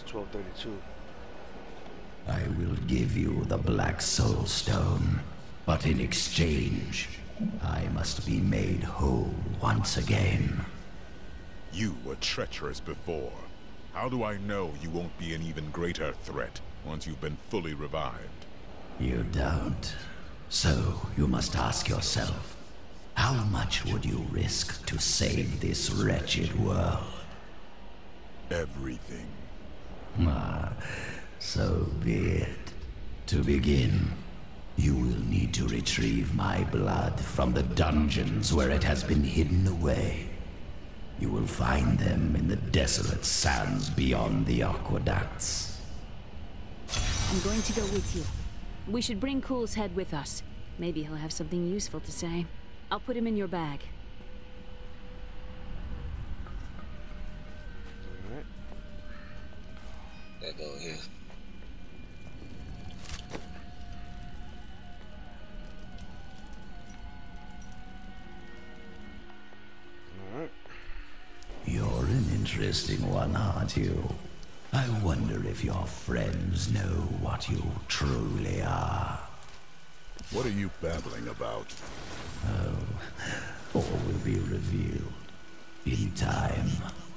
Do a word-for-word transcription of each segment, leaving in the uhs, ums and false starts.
twelve thirty-two. I will give you the Black Soul Stone, but in exchange, I must be made whole once again. You were treacherous before. How do I know you won't be an even greater threat once you've been fully revived? You don't. So you must ask yourself, how much would you risk to save this wretched world? Everything. Ah, so be it. To begin, you will need to retrieve my blood from the dungeons where it has been hidden away. You will find them in the desolate sands beyond the aqueducts. I'm going to go with you. We should bring Cool's head with us. Maybe he'll have something useful to say. I'll put him in your bag. Alright. That go here. Alright. You're an interesting one, aren't you? I wonder if your friends know what you truly are. What are you babbling about? Oh, all will be revealed in time.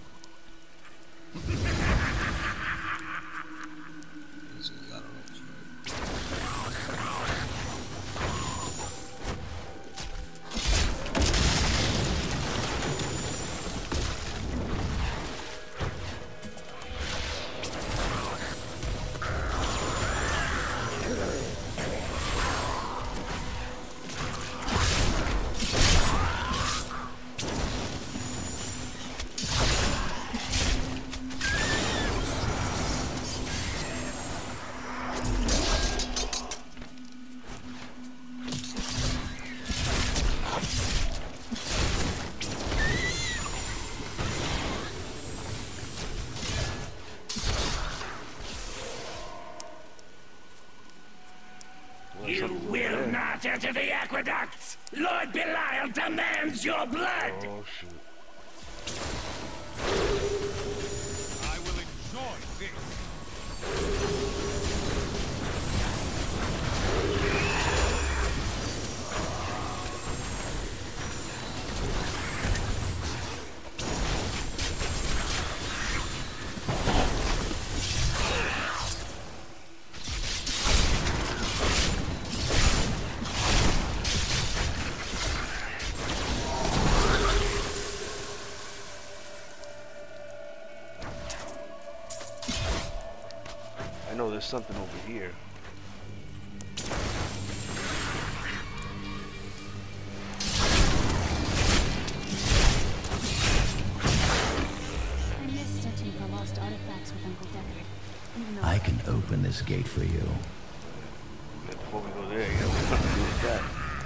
You will not enter the aqueducts! Lord Belial demands your blood! Oh, shoot. I will enjoy this. I know there's something over here. I miss searching for lost artifacts with Uncle Deckard. Even though I can open this gate for you. But before we go there, you know, we have to do with that.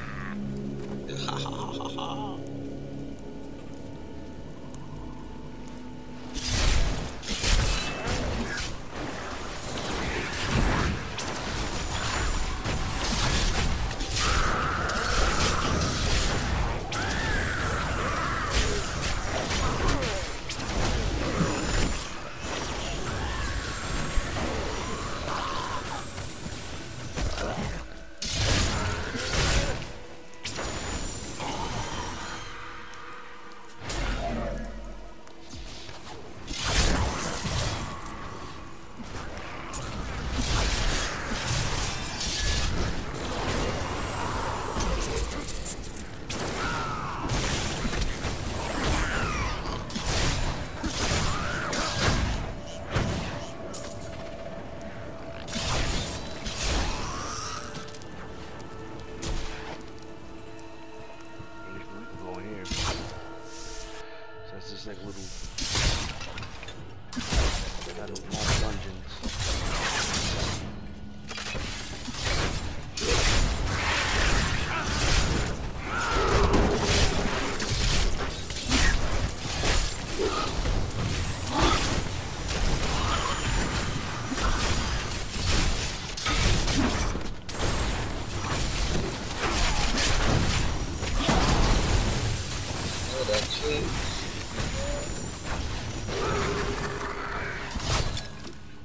Just like little, kind of long dungeons. Oh, that's it.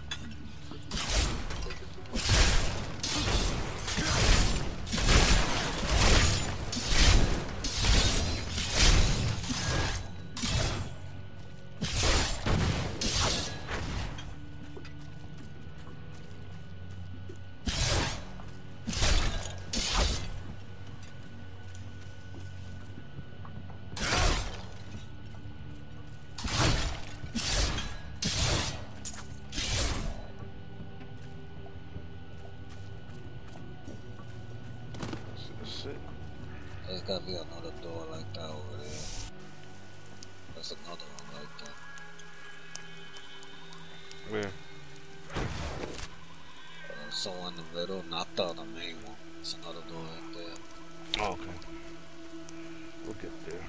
gotta be another door like that over there. There's another one like that. Where? Uh, someone in the middle knocked out the main one. There's another door right there. Oh, okay. We'll get there.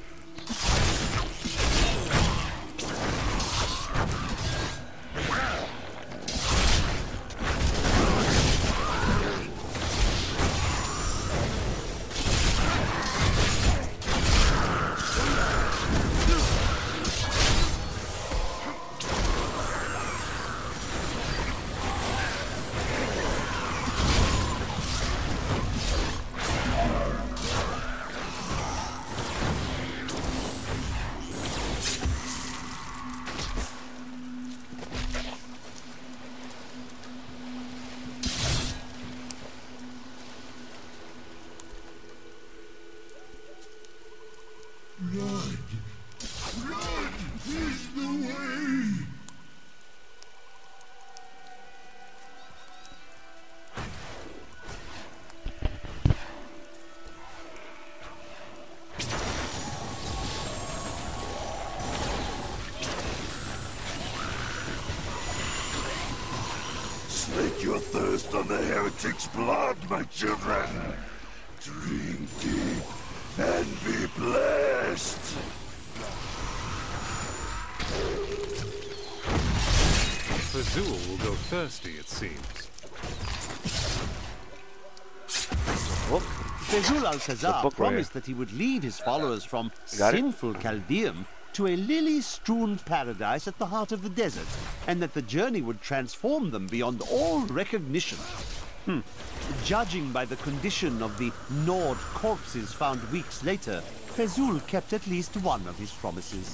Slake your thirst on the heretic's blood, my children. Drink deep and be blessed. Fazul will go thirsty, it seems. Fazul al-Khazar book right promised that he would lead his followers from Got it? sinful Chaldeum to a lily-strewn paradise at the heart of the desert, and that the journey would transform them beyond all recognition. Hmm. Judging by the condition of the gnawed corpses found weeks later, Fazul kept at least one of his promises.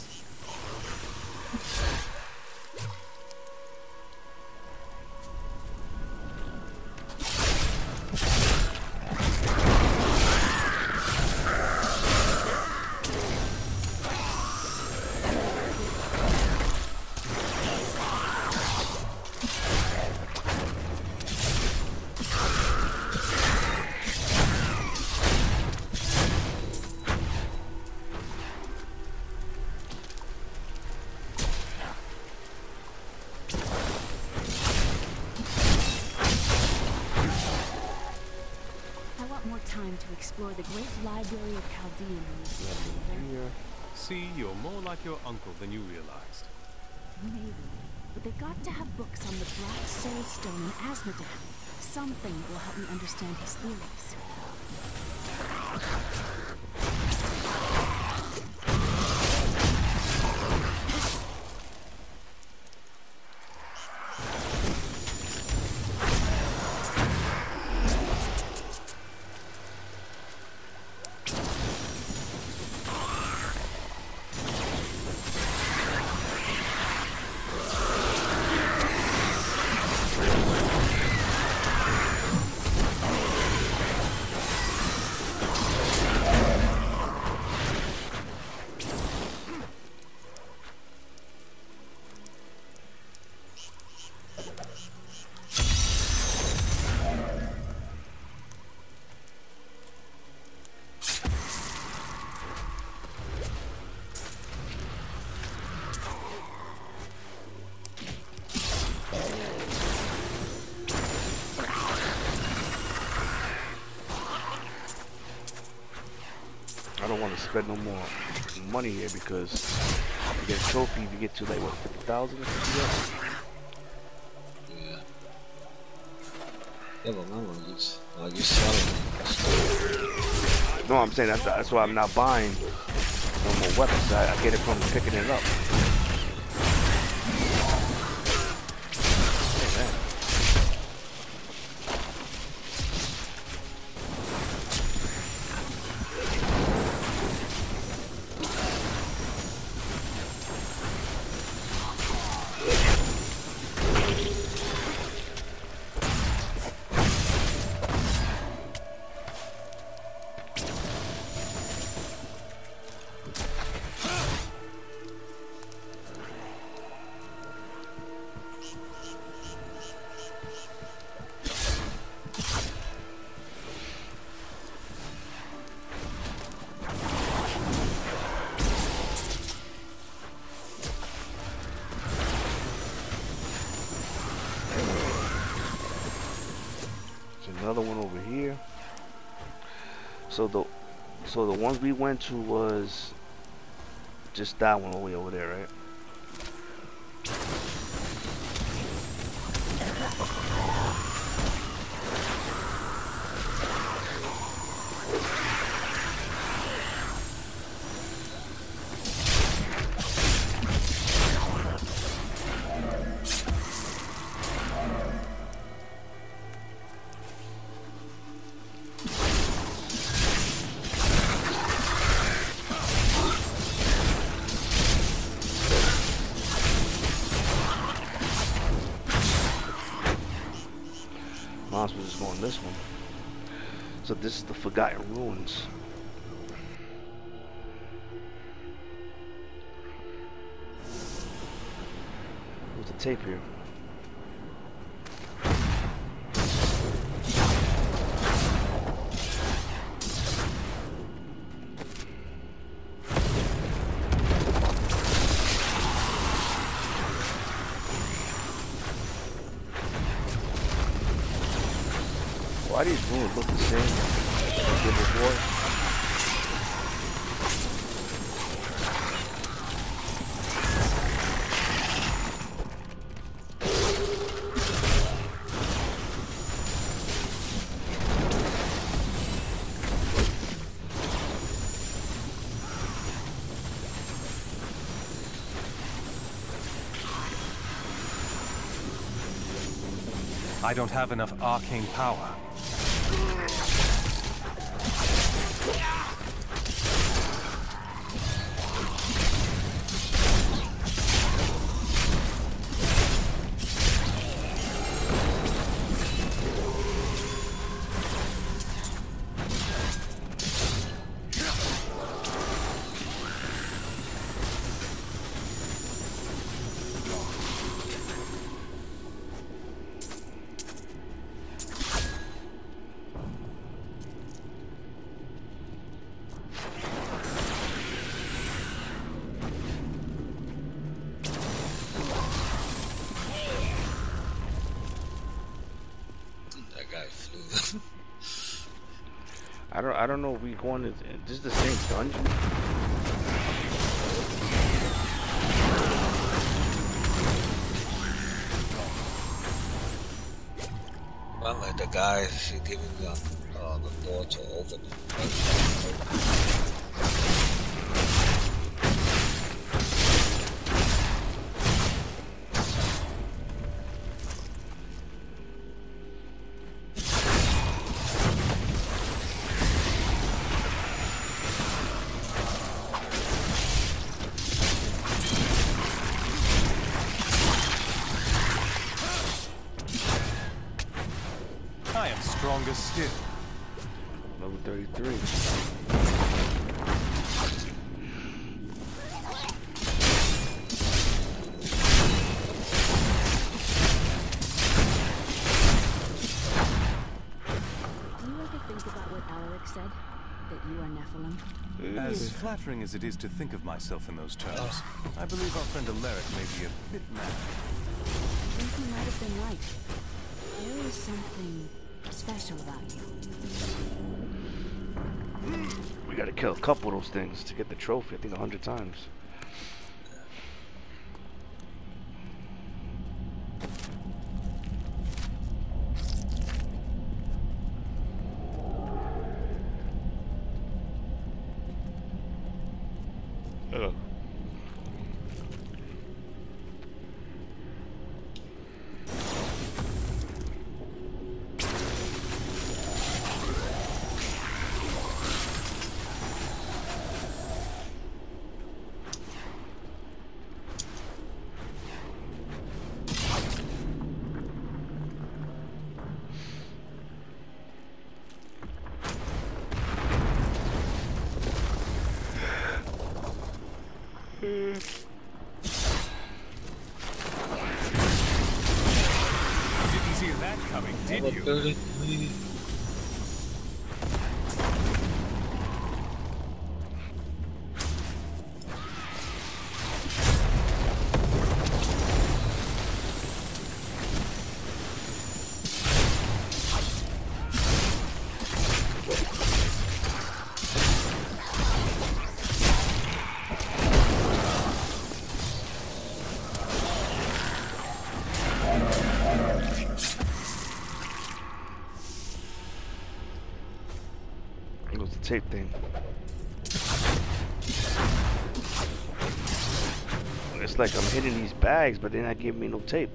To explore the great library of Chaldean in this area. See, you're more like your uncle than you realized. Maybe, but they got to have books on the Black Soul Stone in Asmodean. Something will help me understand his theories. I don't want to spend no more money here because you get a trophy if you get to like what, fifty thousand or fifty? Yeah. Yeah, but remember, you just, like, you're selling. No, I'm saying that's that's why I'm not buying no more weapons. I, I get it from picking it up. another one over here. So the so the ones we went to was just that one all the way over there, right? Might as well just go on this one. So this is the Forgotten Ruins. There's a tape here. Why do these ruins look the same as they did before? I don't have enough arcane power. I don't I don't know if we going to this is the same dungeon. Well, like the guy, she giving the, uh, the door to open it. Stronger still. Level thirty-three. Do you ever think about what Alaric said? That you are Nephilim? As flattering as it is to think of myself in those terms, I believe our friend Alaric may be a bit mad. I think he might have been right. There is something special about you. We gotta kill a couple of those things to get the trophy, I think a hundred times. Ugh. Didn't see that coming, did you? thirty-three. tape thing. It's like I'm hitting these bags, but they're not giving me no tape.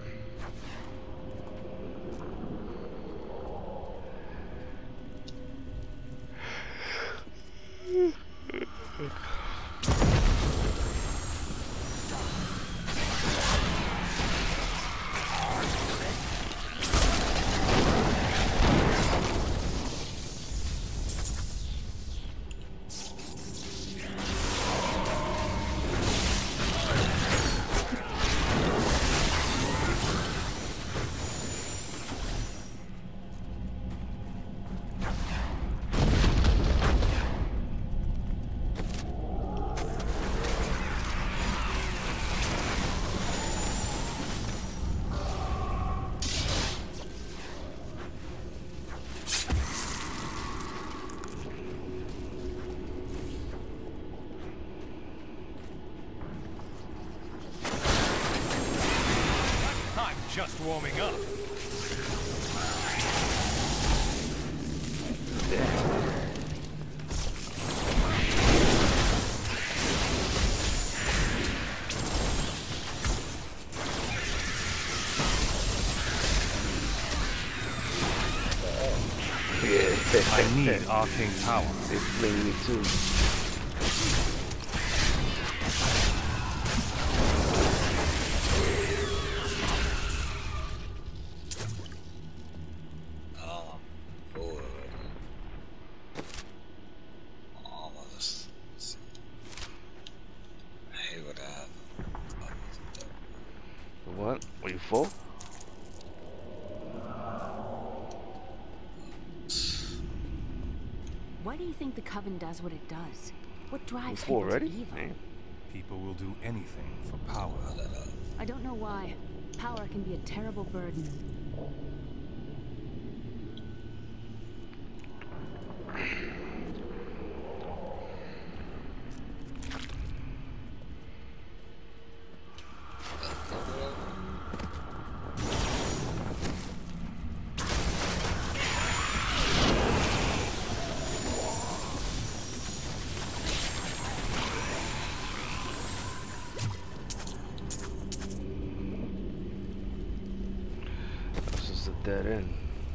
Just warming up. I need arcane power. They fling me too. What? Were you full? Why do you think the Coven does what it does? What drives full people already? to evil? Man. People will do anything for power. I don't know why. Power can be a terrible burden. Dead end.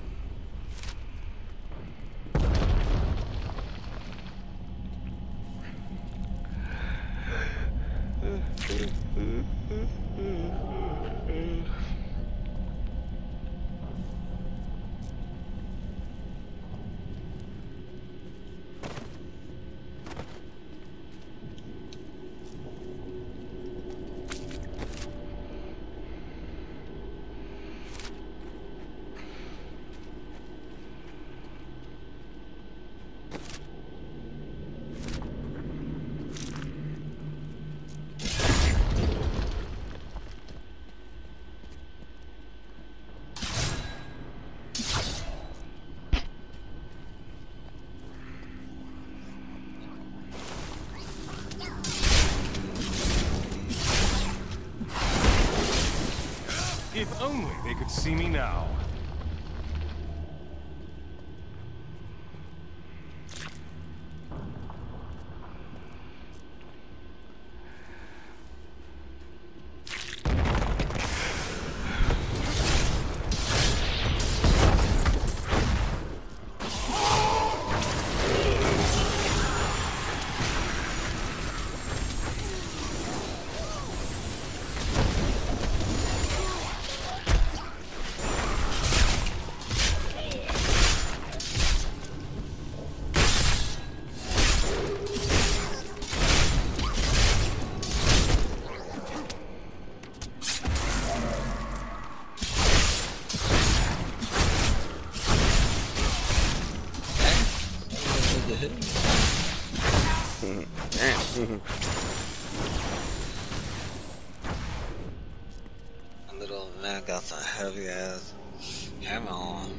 If only they could see me now. Little man got some heavy ass hammer on.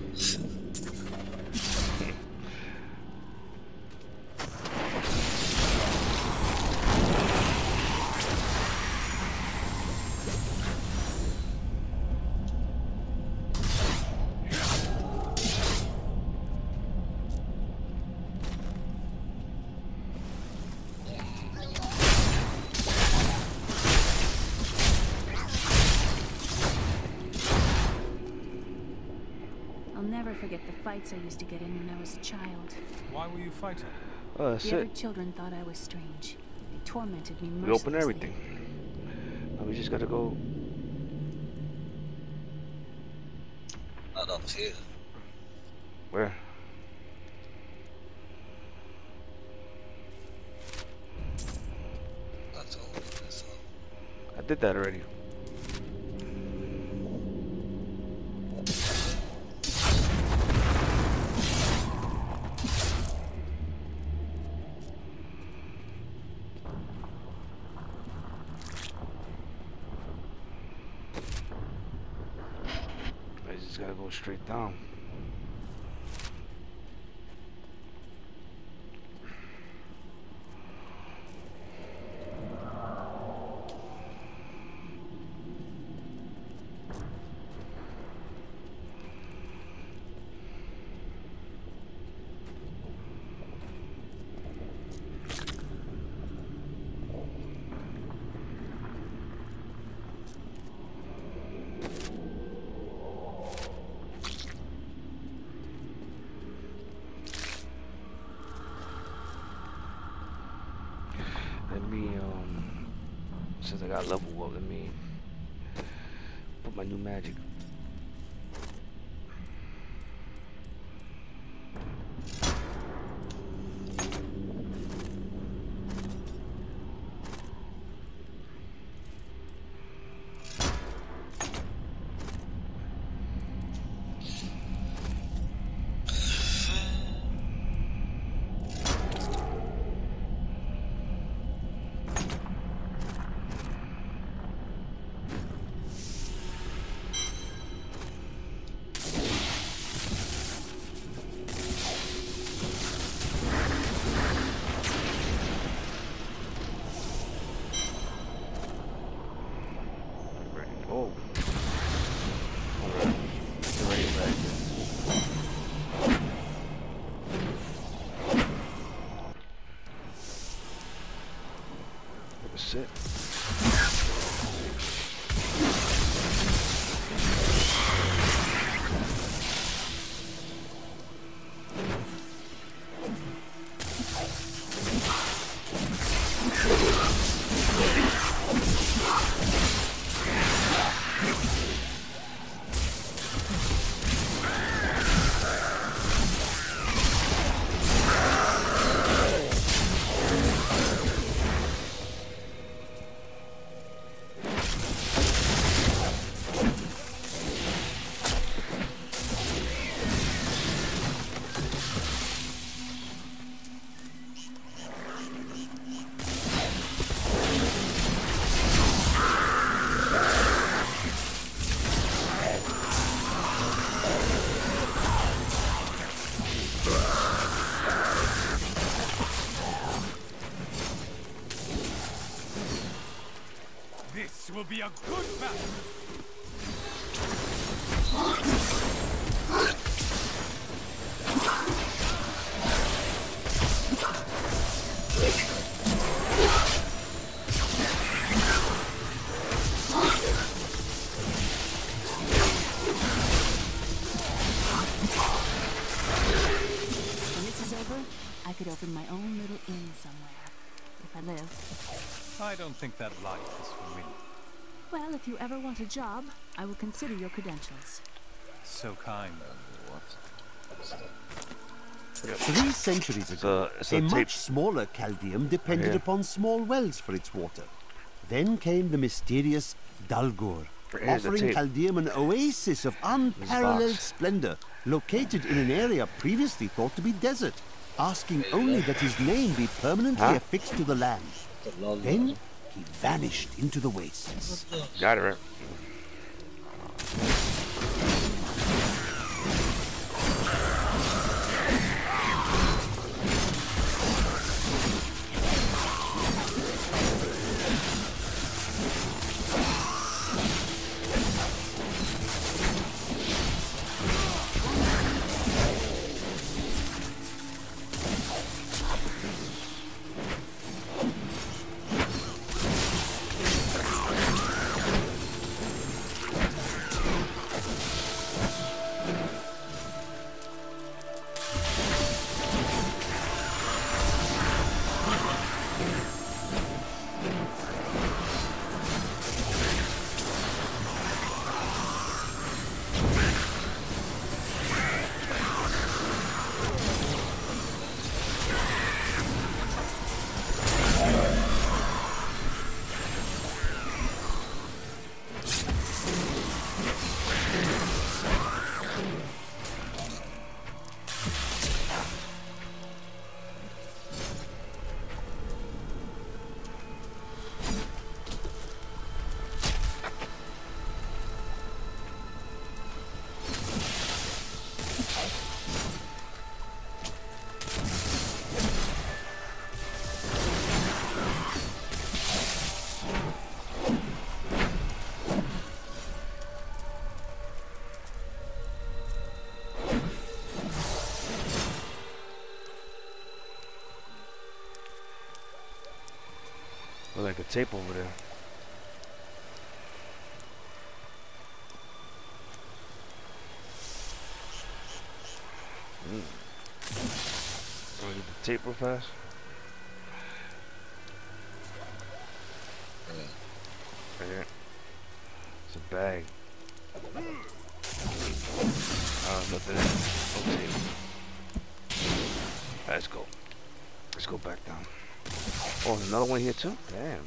never forget the fights I used to get in when I was a child. Why were you fighting? Oh, that's The other it. children thought I was strange. They tormented me mercilessly. We open everything. Now we just gotta go. Not up here. Where? That's all this up. I did that already. I just gotta go straight down. Let me, um, since I got level up, let me put my new magic. Oh. Ready for that. Have a sit. This will be a good battle. When this is over, I could open my own little inn somewhere. If I live. I don't think that life is for me. Well, if you ever want a job, I will consider your credentials. So kind. Three centuries ago, It's a, a- it's a tape. much smaller Chaldeum depended Yeah. upon small wells for its water. Then came the mysterious Dalgur, Here's the offering tape. Chaldeum an oasis of unparalleled box. splendor, located in an area previously thought to be desert, asking only that his name be permanently Huh? affixed to the land. The lol. Then he vanished into the wastes. Got it right. tape over there. Mm. Wanna get the tape real fast? Yeah. Right here. It's a bag. Oh, nothing in it. No tape. Right, let's go. Let's go back down. Oh, there's another one here too? Damn.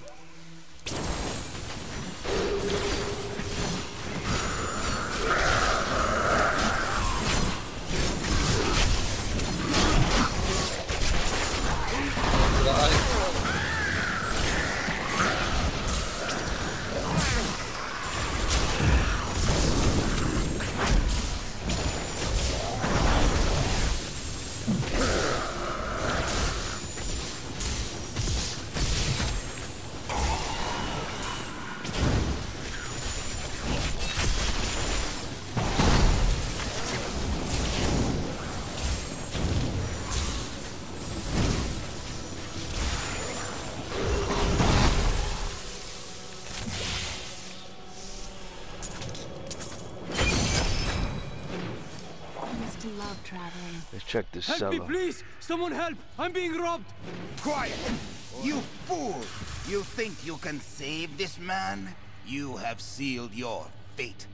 Love traveling. Let's check this Help cellar. me, please! Someone help! I'm being robbed! Quiet! You fool! You think you can save this man? You have sealed your fate.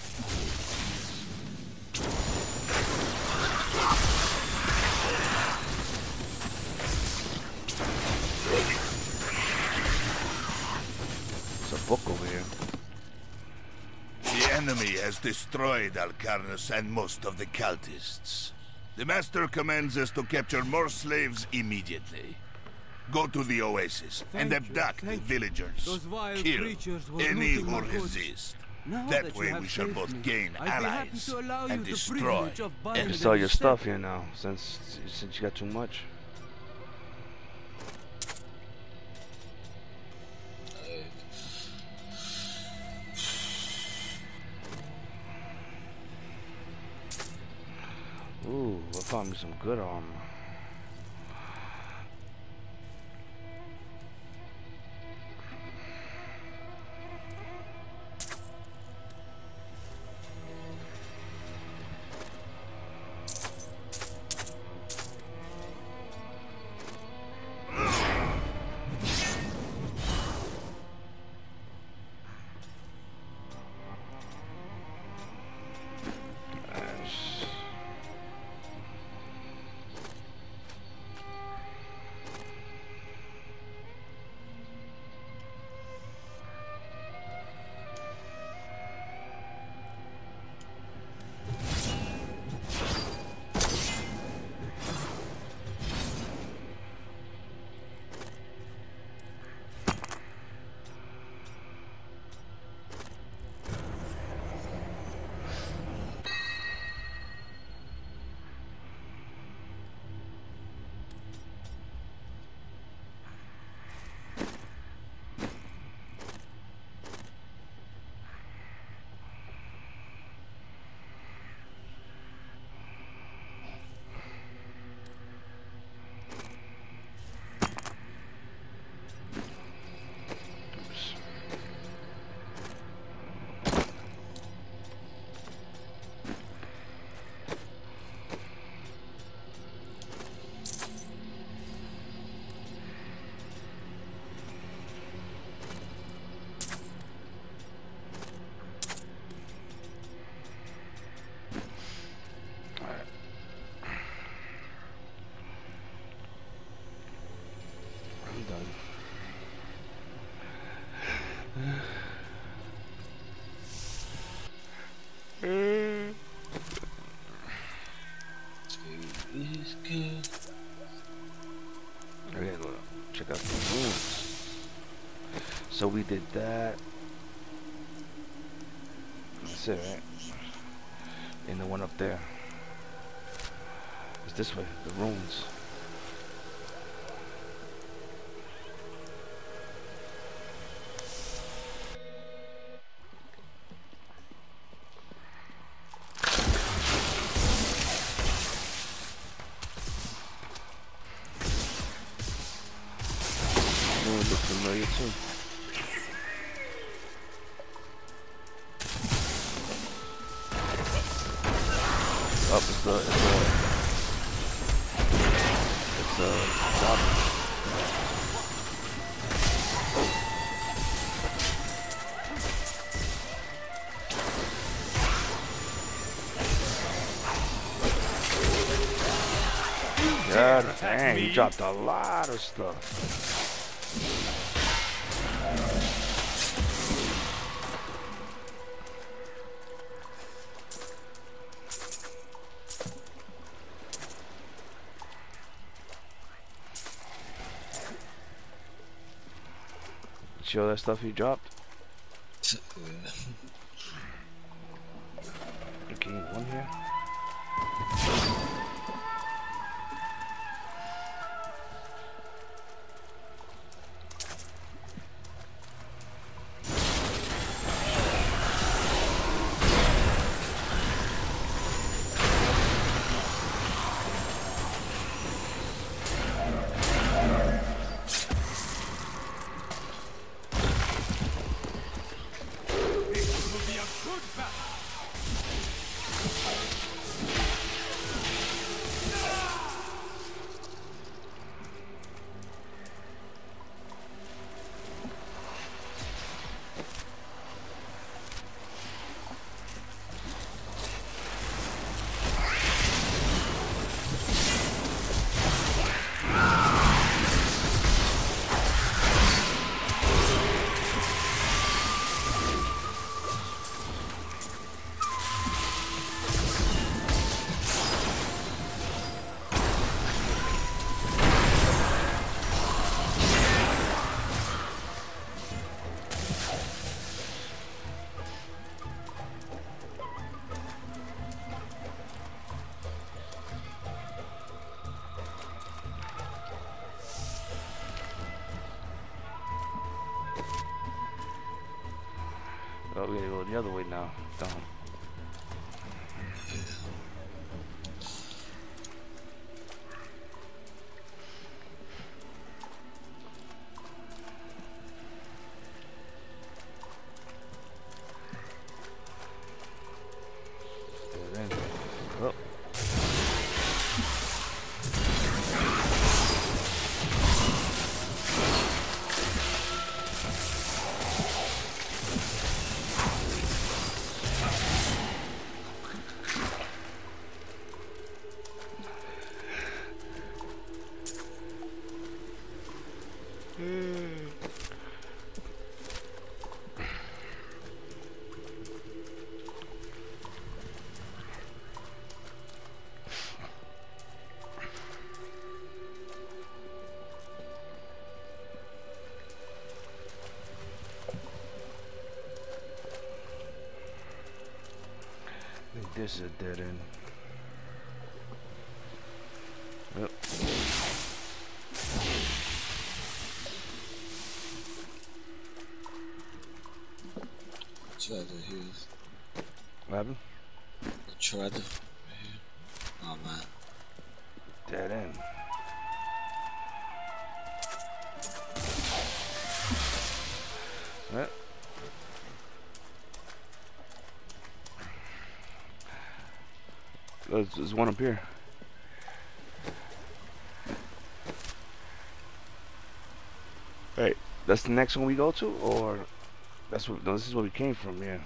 There's a book over here. The enemy has destroyed Alcarnus and most of the cultists. The Master commands us to capture more slaves immediately. Go to the oasis Thank and you, abduct the thank you. villagers. Those vile Kill creatures were any looting who my goods. resist. Now That that you way have we shall saved both me, gain I'd be happy allies to allow you and the destroy privilege of buying enemies. Sell your instead. stuff here now, since since you got too much. Ooh, I found me some good armor. Okay, look, check out the rooms. So we did that. That's it, right? And the one up there. It's this way, the runes. Looks familiar too. Oh, it's the, it's the, it's the goblin. God dang, he dropped a lot of stuff. Show that stuff he dropped. Okay, one here. Oh, we gotta go the other way now. Down. Oh. This is a dead end. Yep. Treasure here. What happened? The treasure right here. Oh man. Dead end. Yep. There's, there's one up here. Hey, that's the next one we go to, or that's what? No, this is where we came from. Yeah.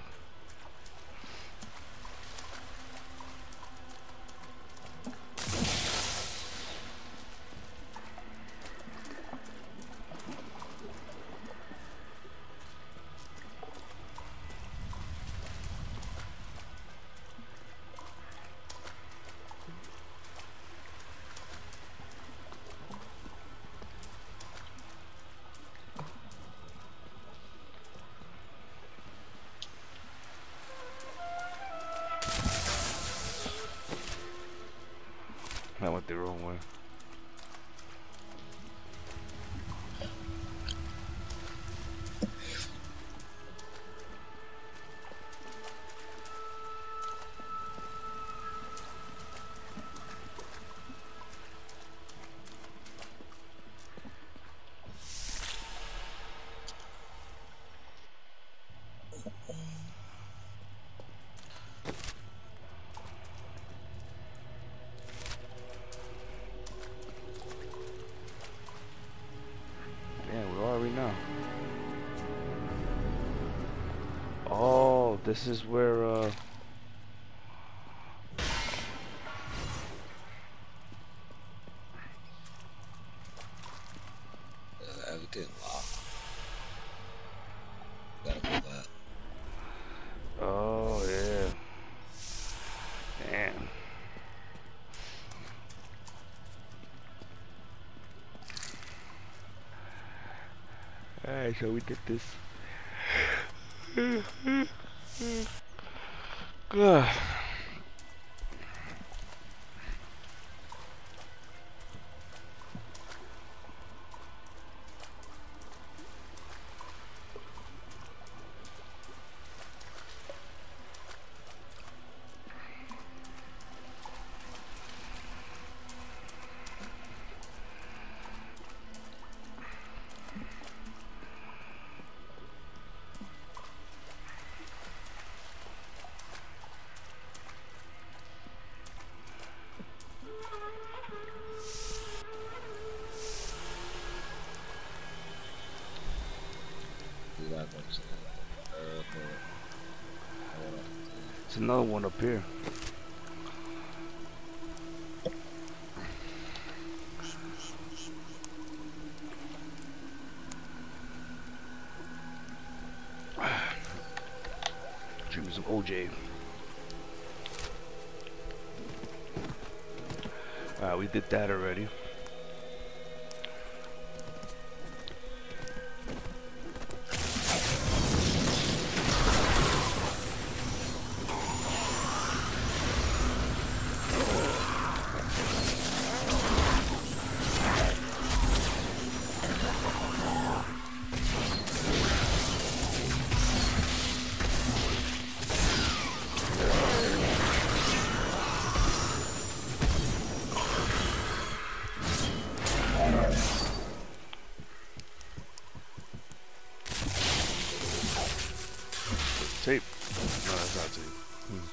I went the wrong way. this is where uh everything locked. Gotta go back. oh yeah. Damn. Alright, so we did this. Good. There's another one up here. Drink some O J. Alright, we did that already. Tape. No, that's not tape. Hmm.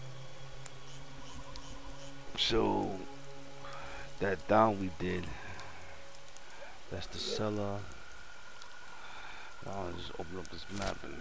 So that down we did That's the cellar. I'll just open up this map and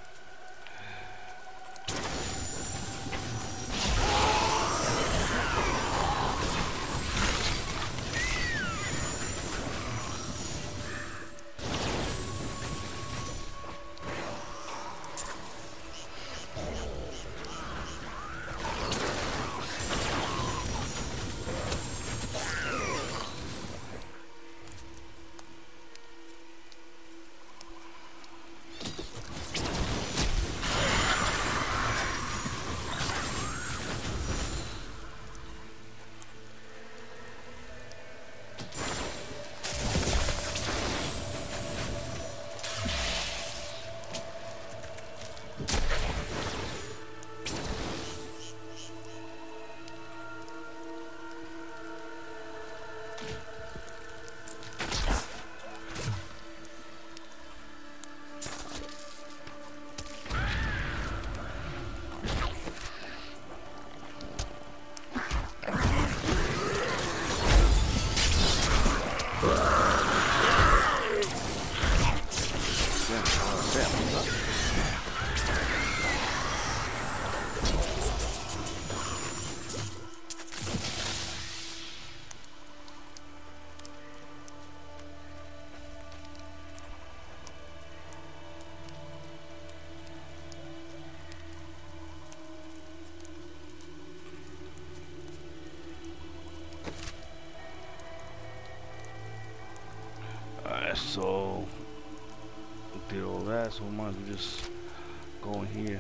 so we did all that, so we might as well just go in here.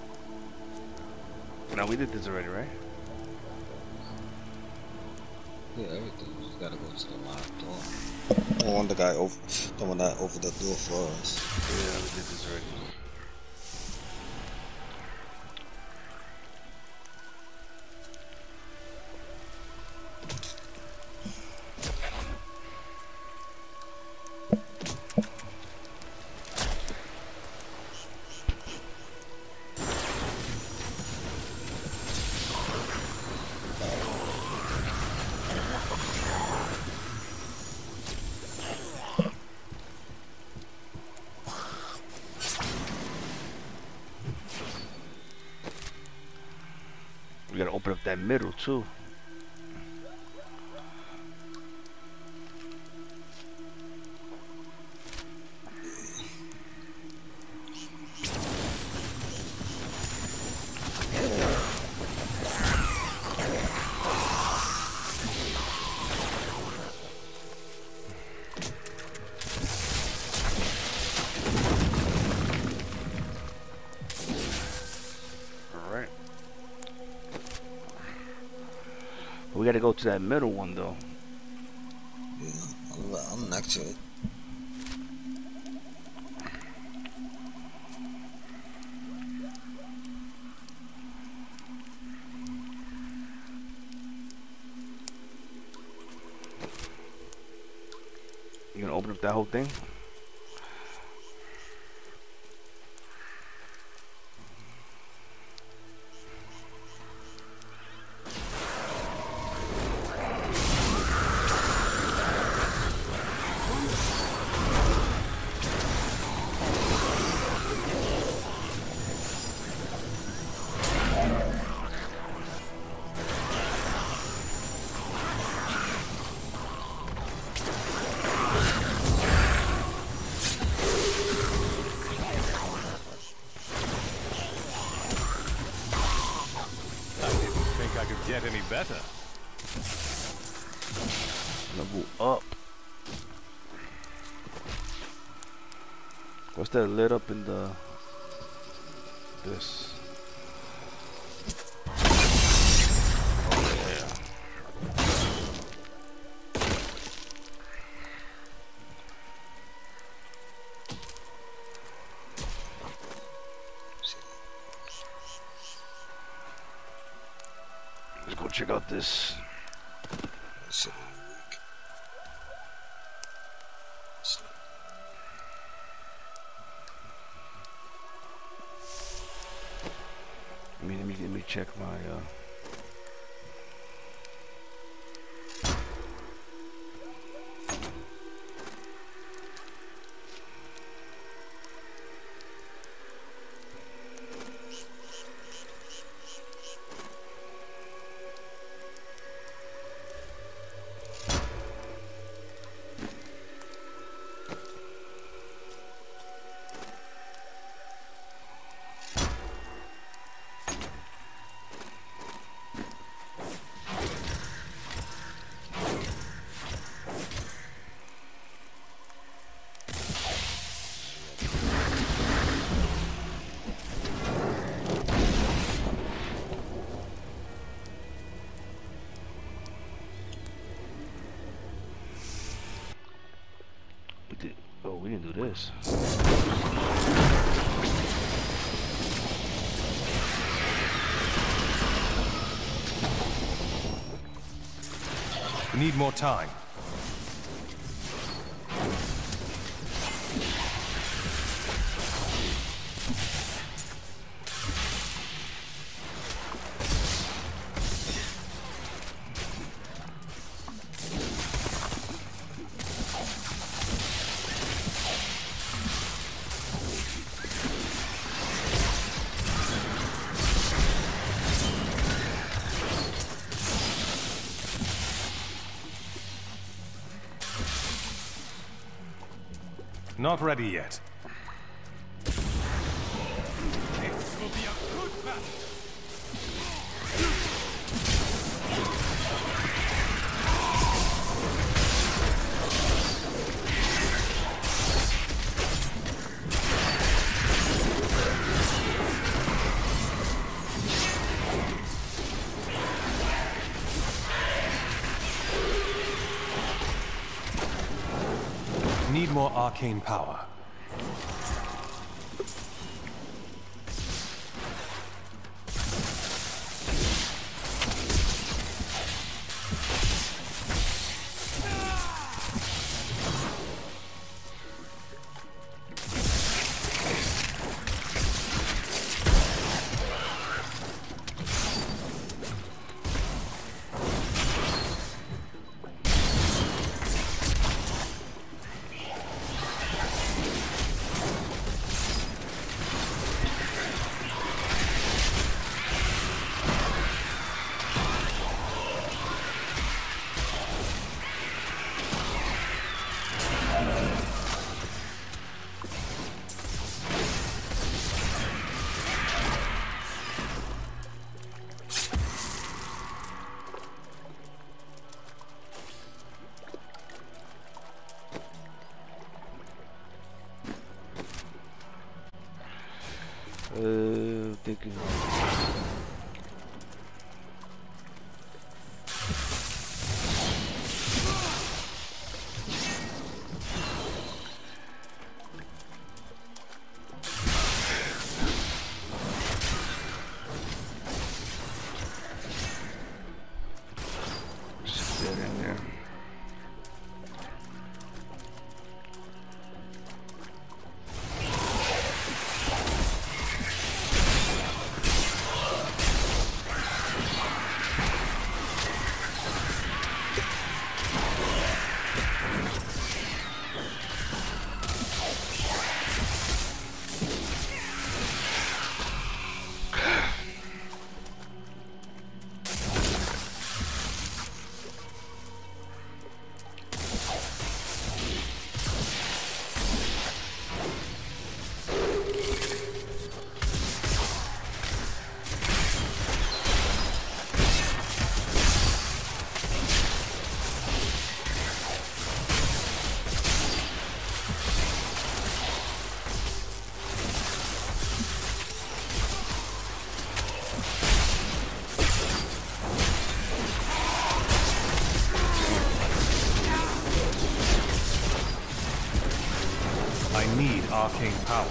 Now we did this already, right? Yeah, everything. We just gotta go to the locked door. The one the guy over, the one that opened the door for us. Yeah, we did this already. We gotta open up that middle too. We gotta go to that middle one though. Yeah, I'm, I'm next to it. You gonna open up that whole thing? Get any better? Level up. What's that lit up in the this? Oh yeah. Let's go check out this. Let me let me let me check my uh Oh, we didn't do this. We need more time. Not ready yet. This will be a good battle. Need more arcane power. Uh, thinking. Just get in there. I need arcane power.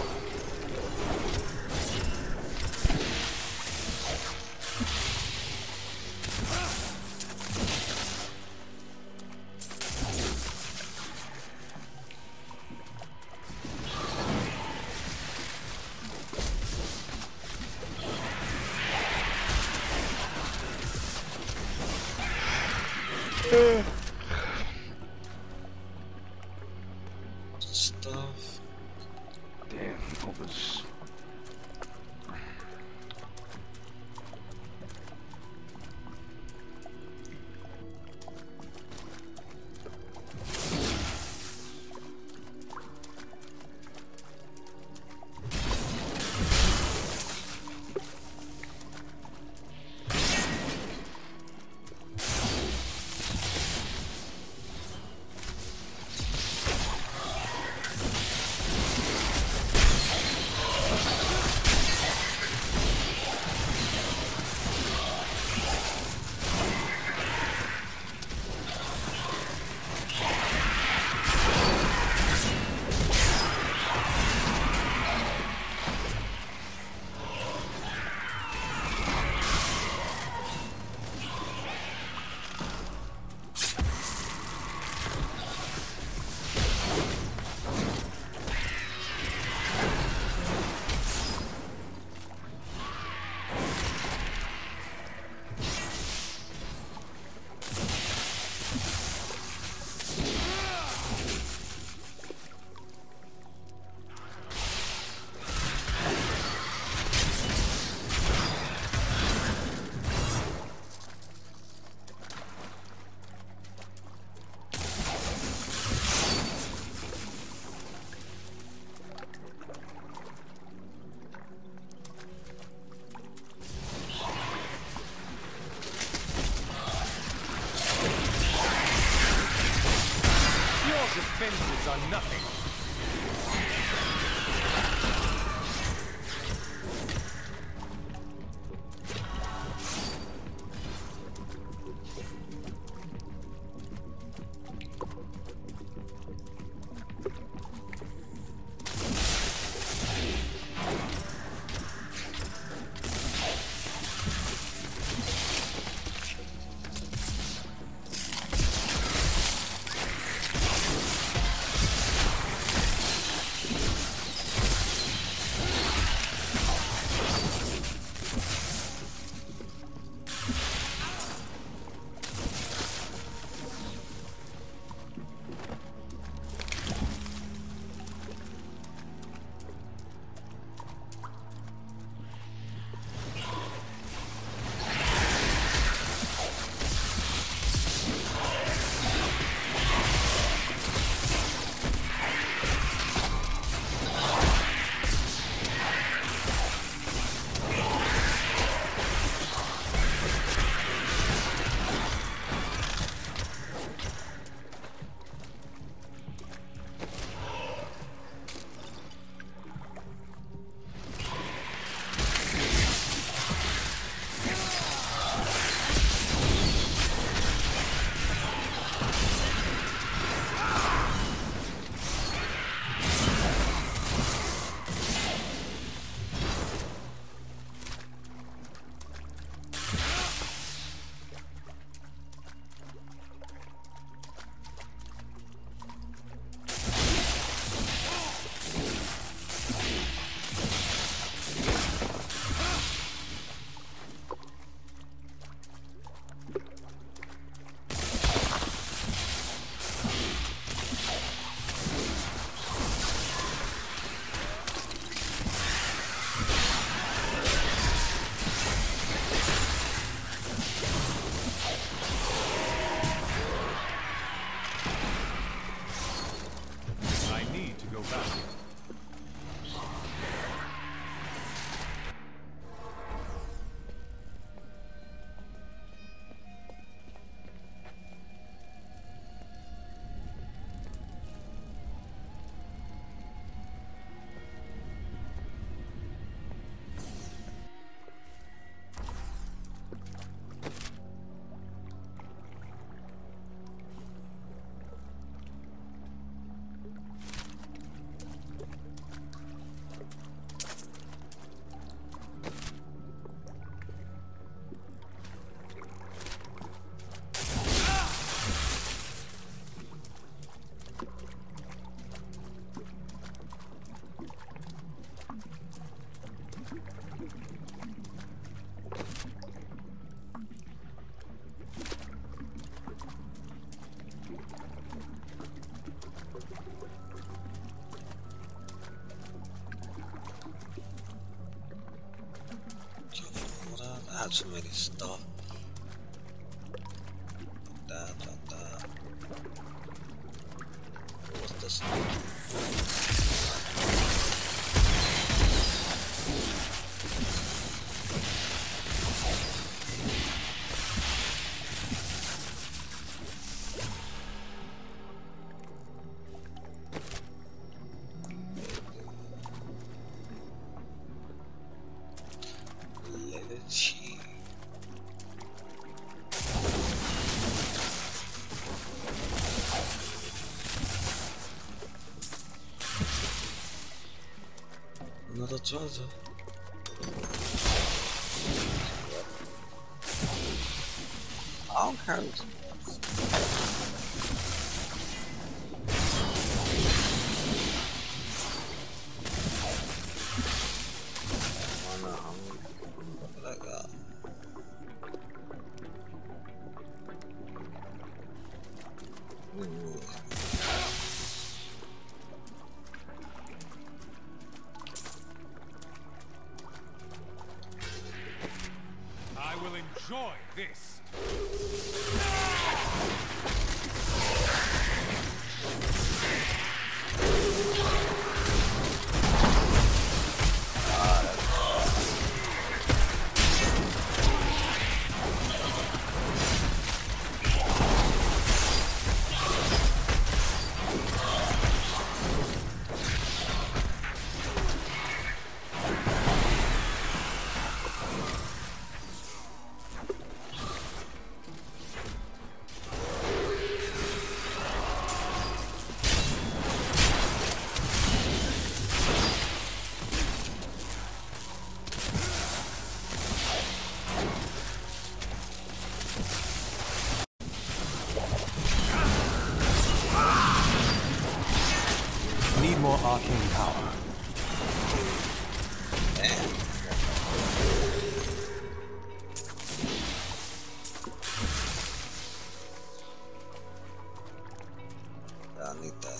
Stuff. Damn, hope it's... defenses are nothing. I have too many stuff. That, that, that. What's this? Another treasure. I don't care. I will enjoy this. more arcane power. I need that.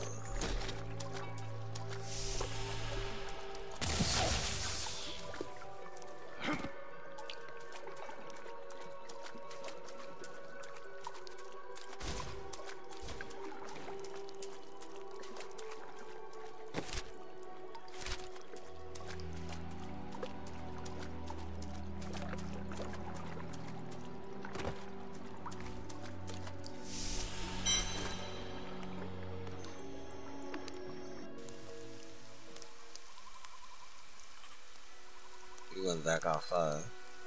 We went back outside.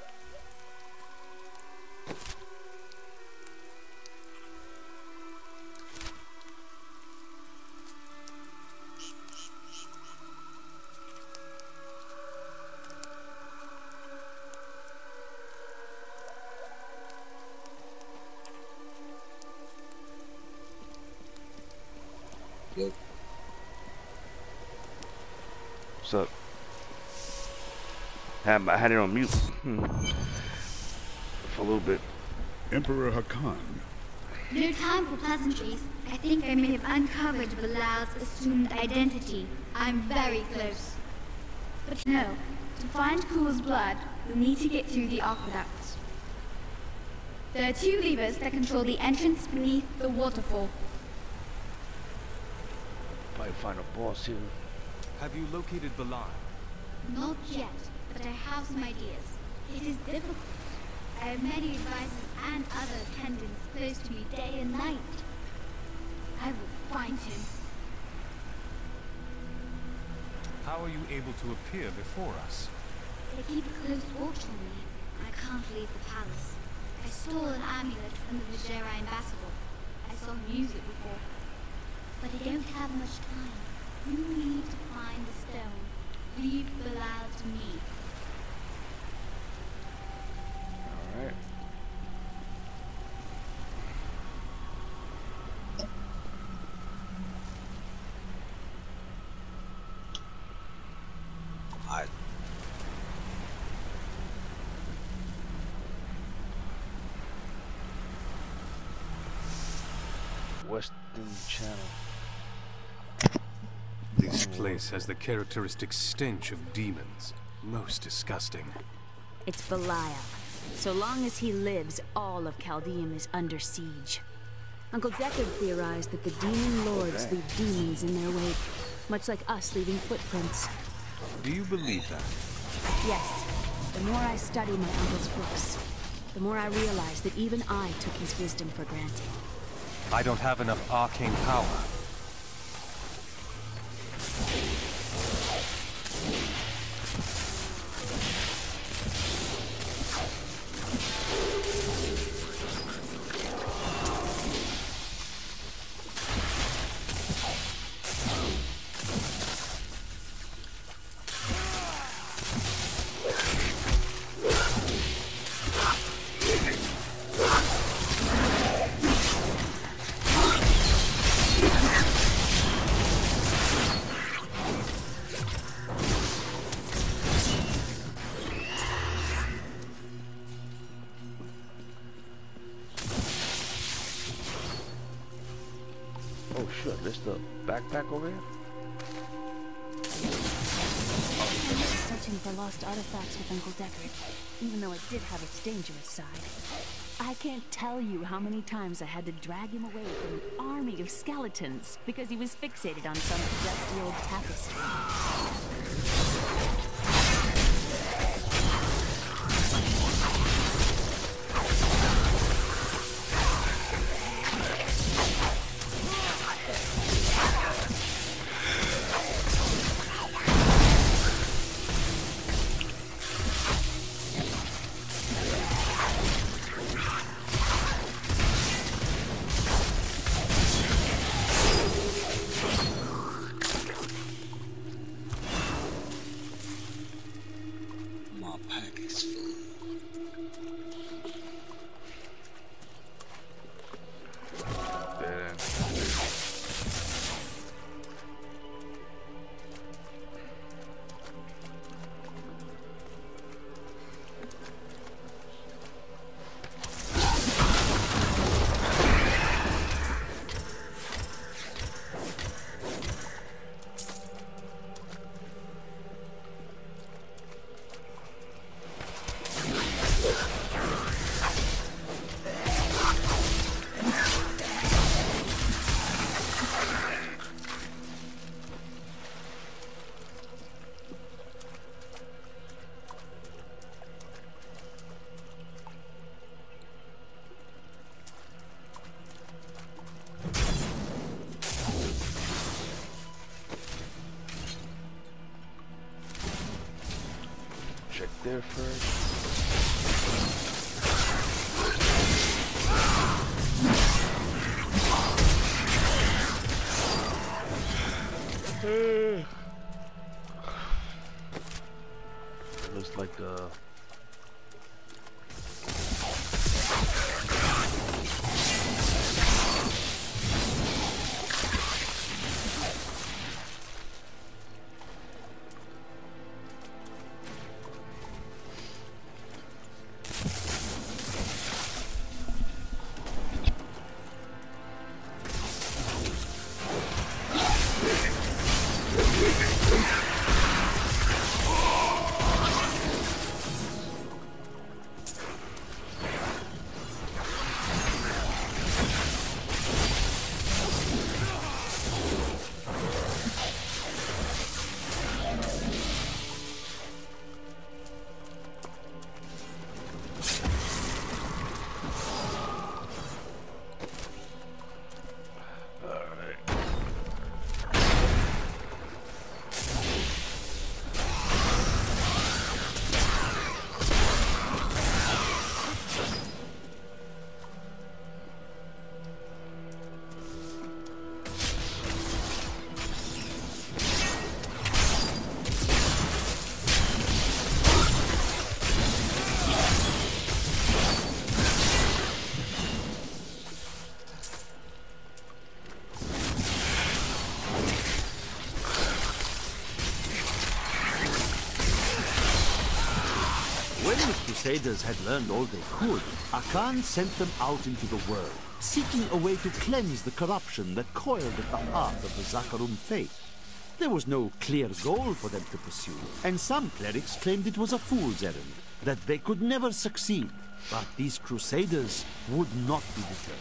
Yep. What's up? I had it on mute hmm. for a little bit. Emperor Hakan. No time for pleasantries. I think I may have uncovered Bilal's assumed identity. I'm very close. But no, to find Kul's blood, we'll need to get through the aqueducts. There are two levers that control the entrance beneath the waterfall. Probably find a boss here. Have you located Bilal? Not yet, but I have some ideas. It is difficult. I have many advisors and other attendants close to me day and night. I will find him. How are you able to appear before us? They keep a close watch on me. I can't leave the palace. I stole an amulet from the Vajera ambassador. I saw music before. But I don't have much time. You need to find the stone. Leave Bilal to me. Alright. Alright. Western Channel. This place has the characteristic stench of demons. Most disgusting. It's Belial. So long as he lives, all of Chaldeum is under siege. Uncle Deckard theorized that the demon lords Okay. leave demons in their wake, much like us leaving footprints. Do you believe that? Yes, the more I study my uncle's books, the more I realize that even I took his wisdom for granted. I don't have enough arcane power. Oh shit, this the backpack over here? I was searching for lost artifacts with Uncle Deckard, even though it did have its dangerous side. I can't tell you how many times I had to drag him away from an army of skeletons because he was fixated on some dusty old tapestry. there first. It looks like uh Crusaders had learned all they could, Akan sent them out into the world, seeking a way to cleanse the corruption that coiled at the heart of the Zakarum faith. There was no clear goal for them to pursue, and some clerics claimed it was a fool's errand, that they could never succeed. But these Crusaders would not be deterred.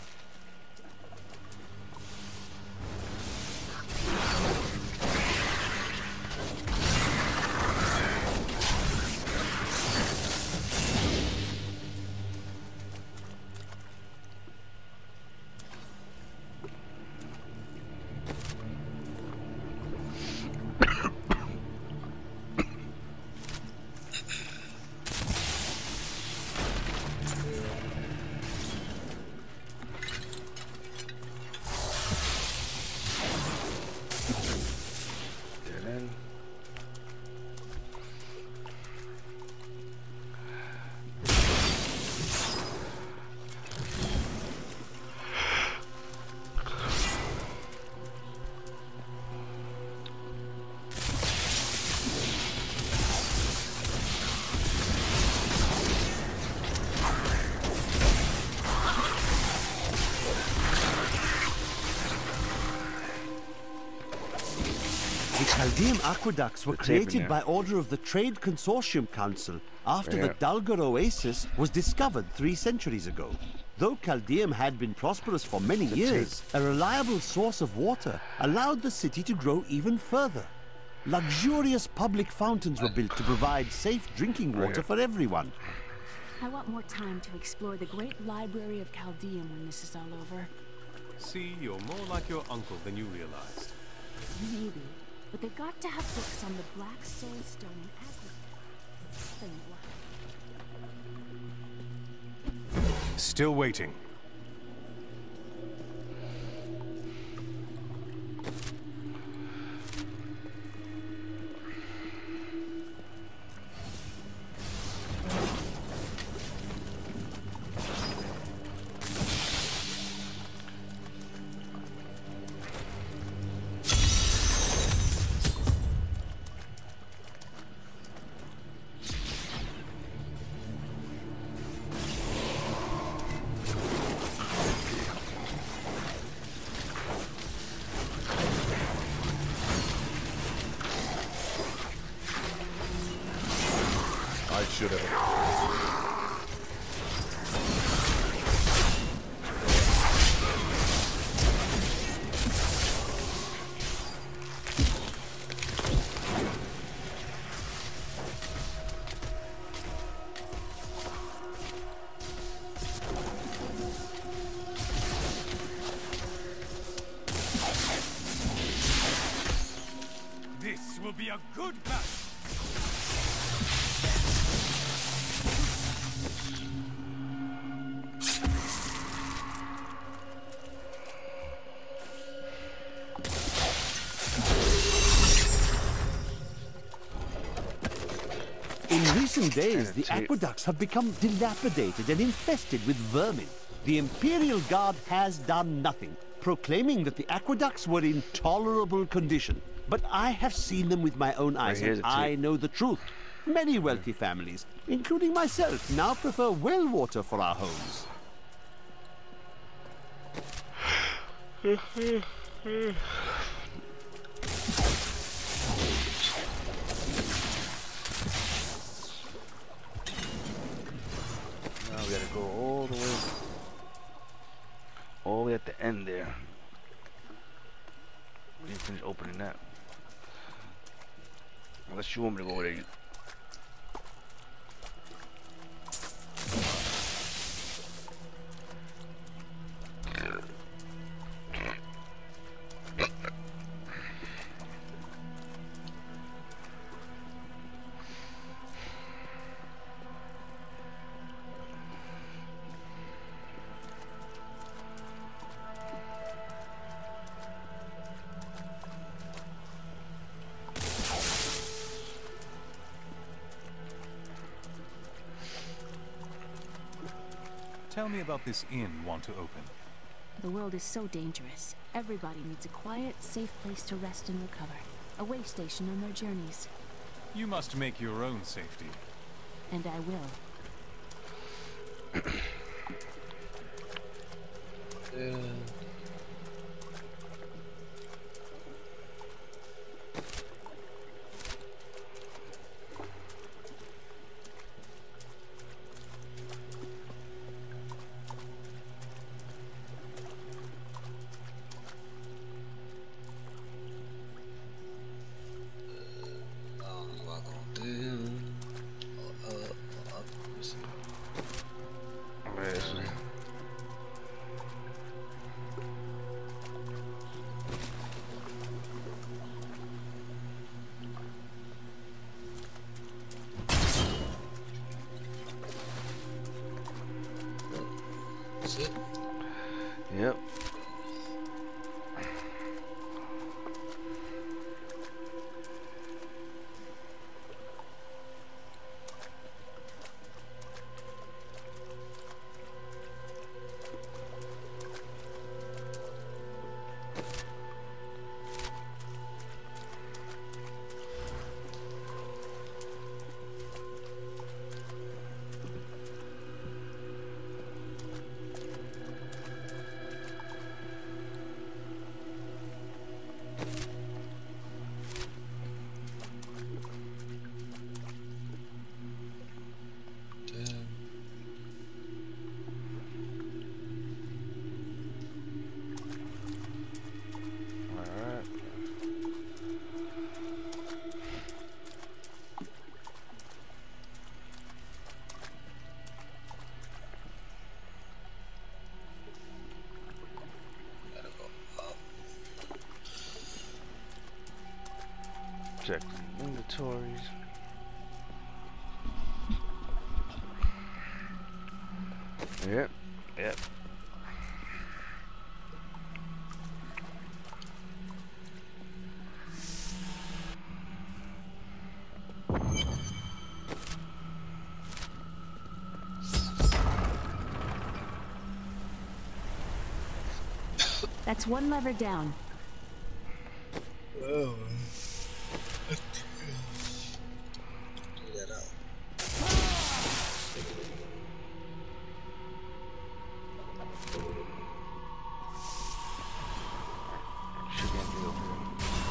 Chaldean aqueducts were created by order of the Trade Consortium Council after Yeah. the Dalgar Oasis was discovered three centuries ago. Though Chaldeum had been prosperous for many years, a reliable source of water allowed the city to grow even further. Luxurious public fountains were built to provide safe drinking water for everyone. I want more time to explore the great library of Chaldeum when this is all over. See, you're more like your uncle than you realized. Maybe. But they got to have books on the Black Soul Stone and Aslan. Still waiting. I should have. This will be a good match. In recent days, the aqueducts have become dilapidated and infested with vermin. The Imperial Guard has done nothing, proclaiming that the aqueducts were in tolerable condition. But I have seen them with my own eyes, Right, and I know the truth. Many wealthy families, including myself, now prefer well water for our homes. Now we gotta go all the way, all the way at the end there. We didn't finish opening that. Unless you want me to go over there. Tell me about this inn you want to open. The world is so dangerous. Everybody needs a quiet, safe place to rest and recover. A way station on their journeys. You must make your own safety. And I will. Yeah. Yep. Check the inventories. Yep, yep. That's one lever down. Oh. Do that out. Should get me over here.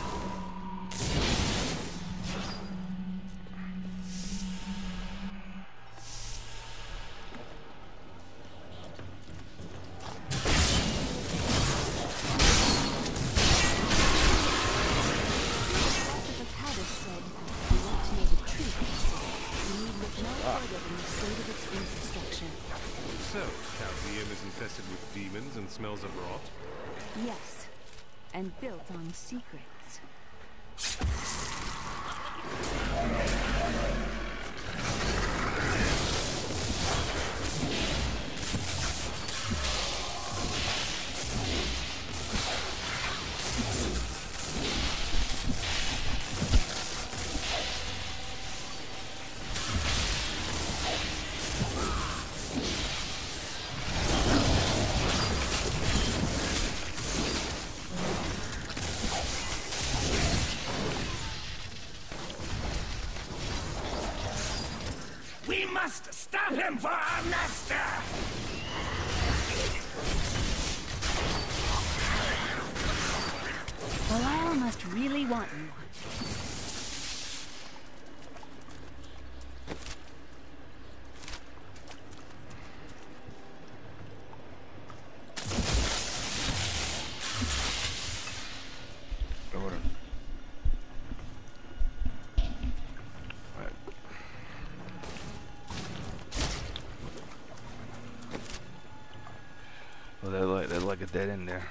So, Count Liam is infested with demons and smells of rot? Yes, and built on secrets. must really want you. Well, they're like they're like a dead end there.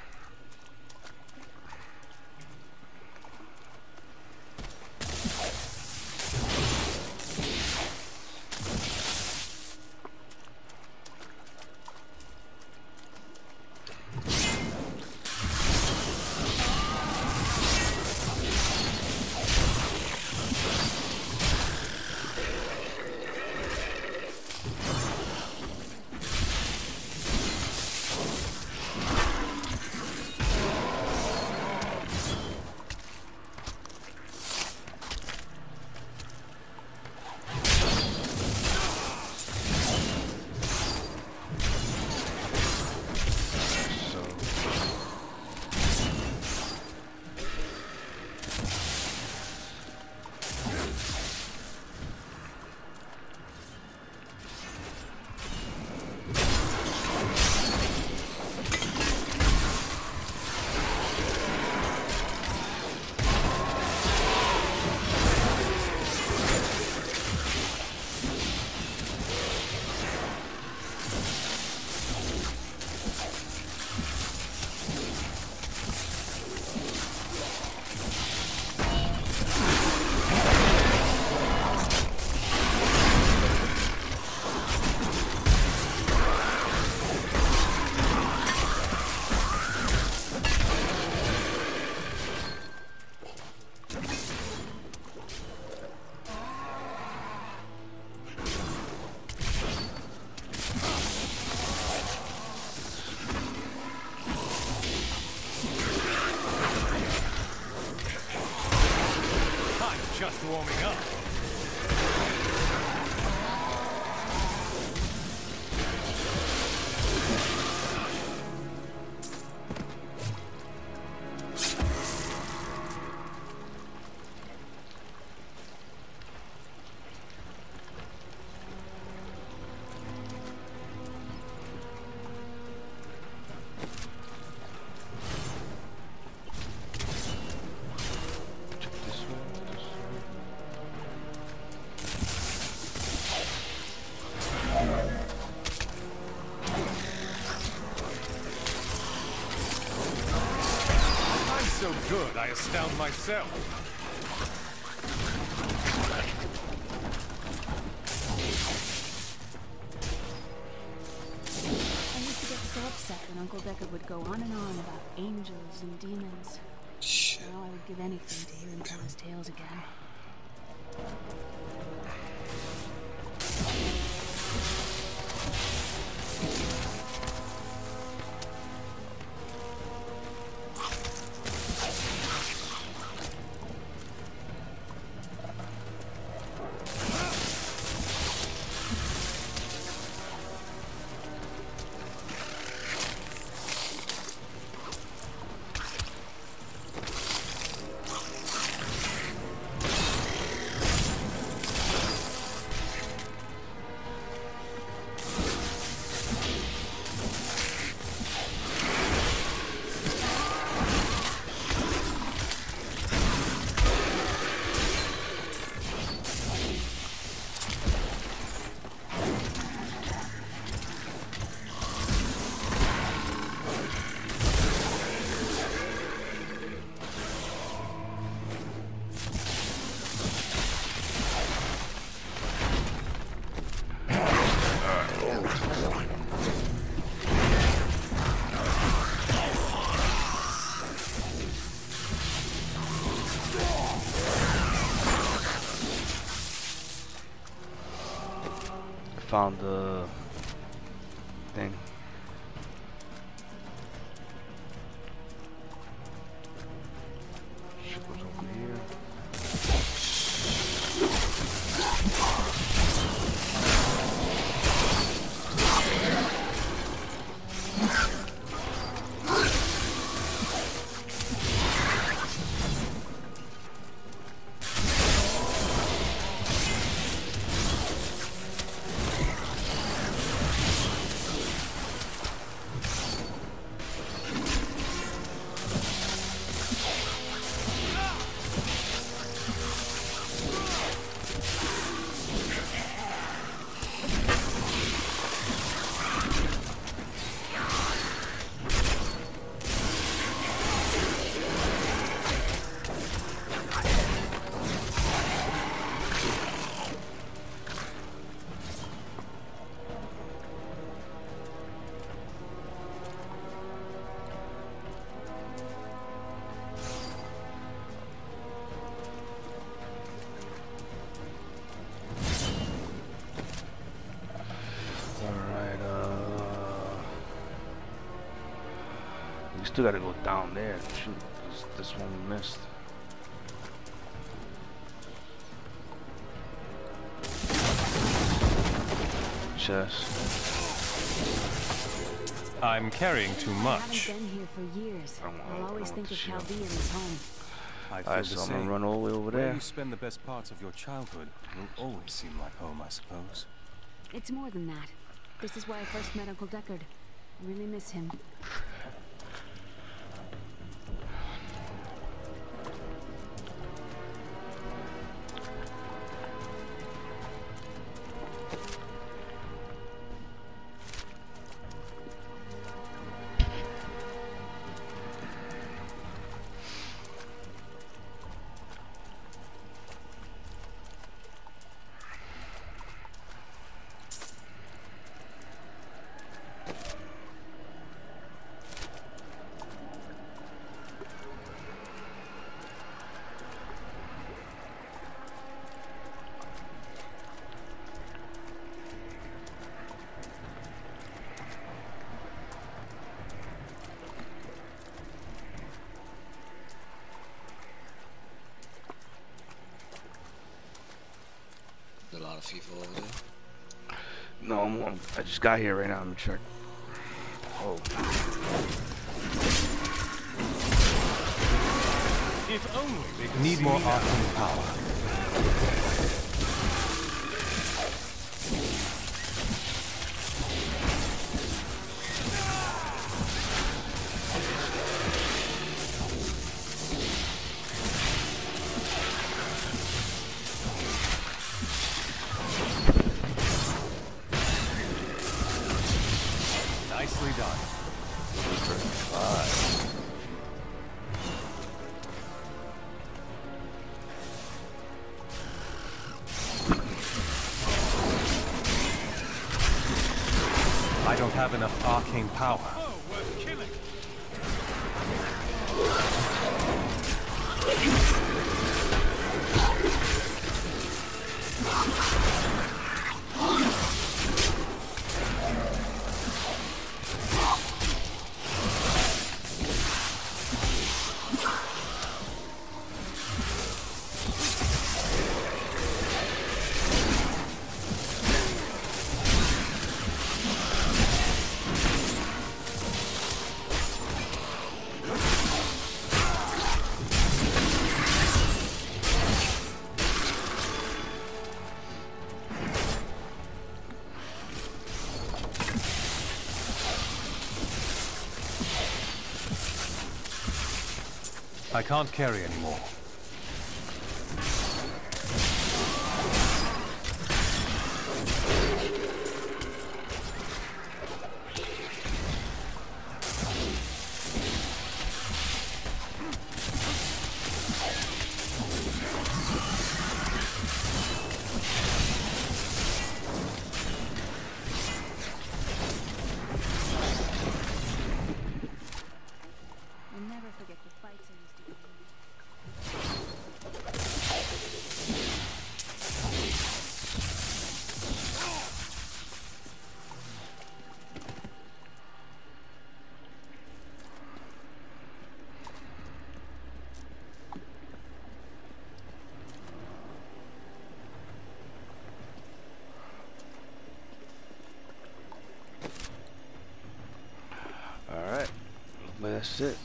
Just warming up. So good, I astound myself. I used to get so upset when Uncle Deckard would go on and on about angels and demons. Now I would give anything to hear him tell his tales again. Found the thing. Shit goes over here. still gotta go down there. Shoot, this, this one we missed. Chest. I'm carrying too much. I haven't been here for years. I'll always think of Chaldean as home. I feel Alright, the so I'm same. gonna run all the way over Where there. you spend the best parts of your childhood will always seem like home, I suppose. It's more than that. This is where I first met Uncle Deckard. I really miss him. A lot of people over there. No, I'm, I'm, I just got here right now. I'm check. Oh. If only they could need more arcane power. Nicely done. Five. I don't have enough arcane power. Oh, worth killing. I can't carry anymore. I'll never forget the fights I used to get in. Alright. But that's it.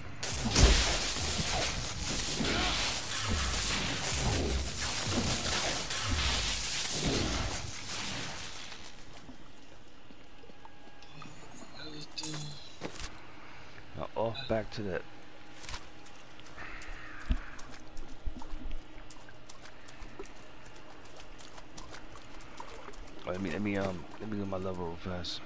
Now off back to that. Oh, let me let me um let me get my level real fast.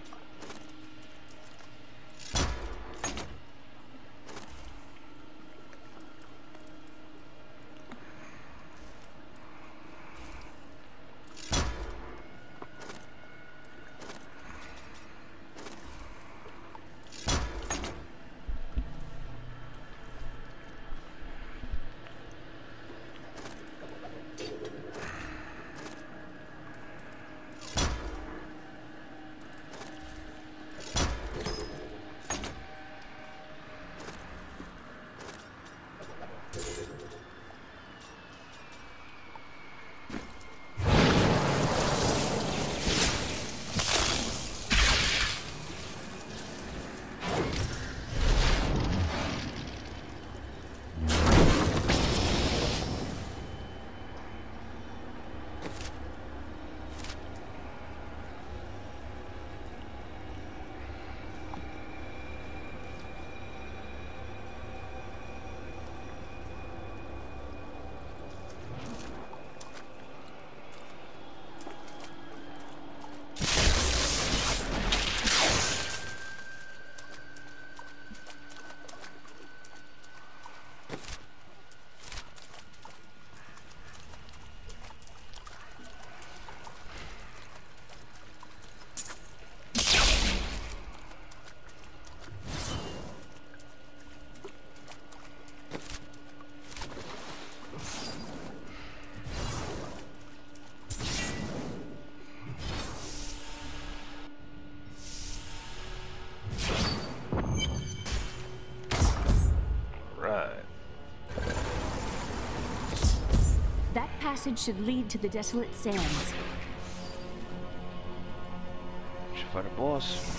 passage should lead to the desolate sands. Should fight a boss.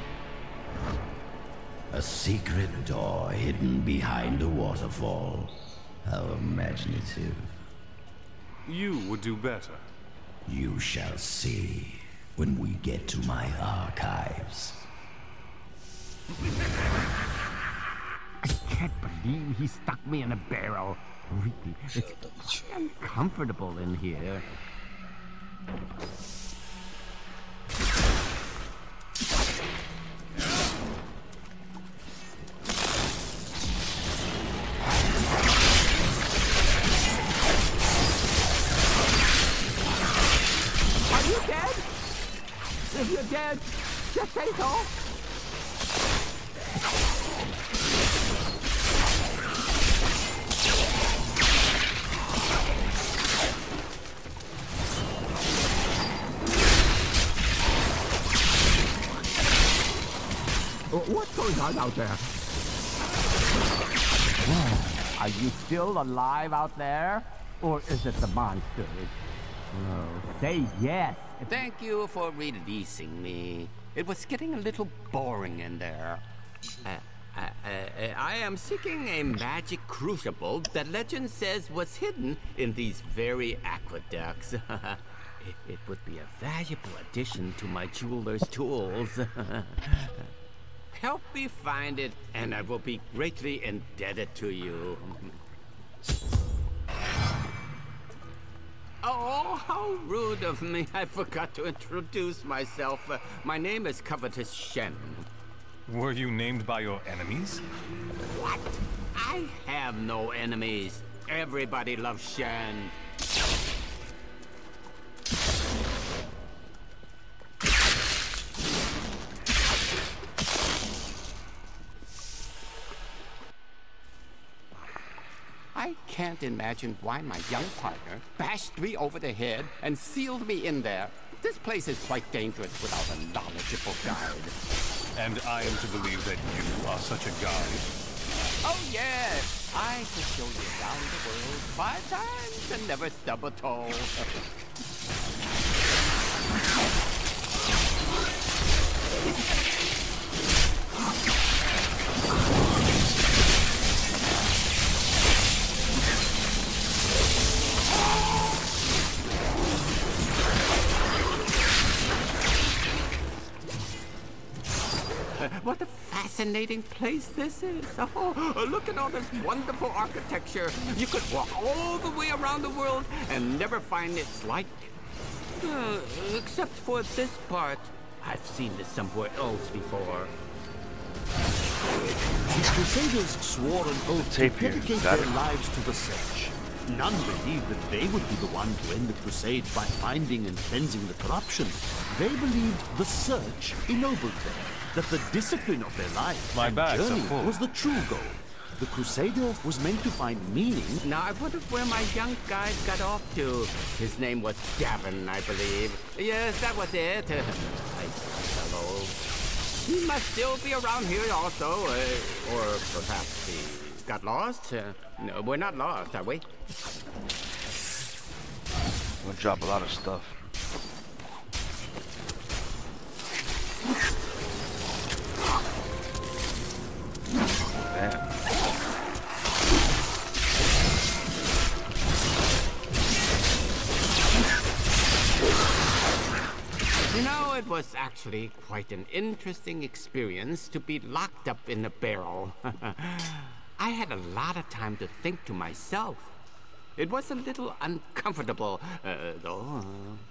A secret door hidden behind a waterfall. How imaginative. You would do better. You shall see when we get to my archives. I can't believe he stuck me in a barrel. Really, it's uncomfortable in here. Are you dead? If you're dead, just say so. What's going on out there? Are you still alive out there? Or is it the monsters? Oh, say yes. Thank you for releasing me. It was getting a little boring in there. Uh, uh, uh, I am seeking a magic crucible that legend says was hidden in these very aqueducts. it, it would be a valuable addition to my jeweler's tools. Help me find it, and I will be greatly indebted to you. Oh, how rude of me. I forgot to introduce myself. Uh, my name is Covetous Shen. Were you named by your enemies? What? I have no enemies. Everybody loves Shen. I can't imagine why my young partner bashed me over the head and sealed me in there. This place is quite dangerous without a knowledgeable guide. And I am to believe that you are such a guide? Oh, yes. I can show you around the world five times and never stub a toe. What a fascinating place this is. Oh, look at all this wonderful architecture. You could walk all the way around the world and never find its like. Uh, except for this part. I've seen this somewhere else before. The Crusaders swore an oath to dedicate their lives to the search. None believed that they would be the one to end the crusade by finding and cleansing the corruption. They believed the search ennobled them, that the discipline of their life My and bags are journey full. was the true goal. The Crusader was meant to find meaning. Now, I wonder where my young guide got off to. His name was Gavin, I believe. Yes, that was it. Nice fellow. He must still be around here also. Uh, or perhaps he got lost. Uh, no, we're not lost, are we? I'm gonna drop a lot of stuff. Damn. You know, it was actually quite an interesting experience to be locked up in a barrel. I had a lot of time to think to myself. It was a little uncomfortable, uh, though.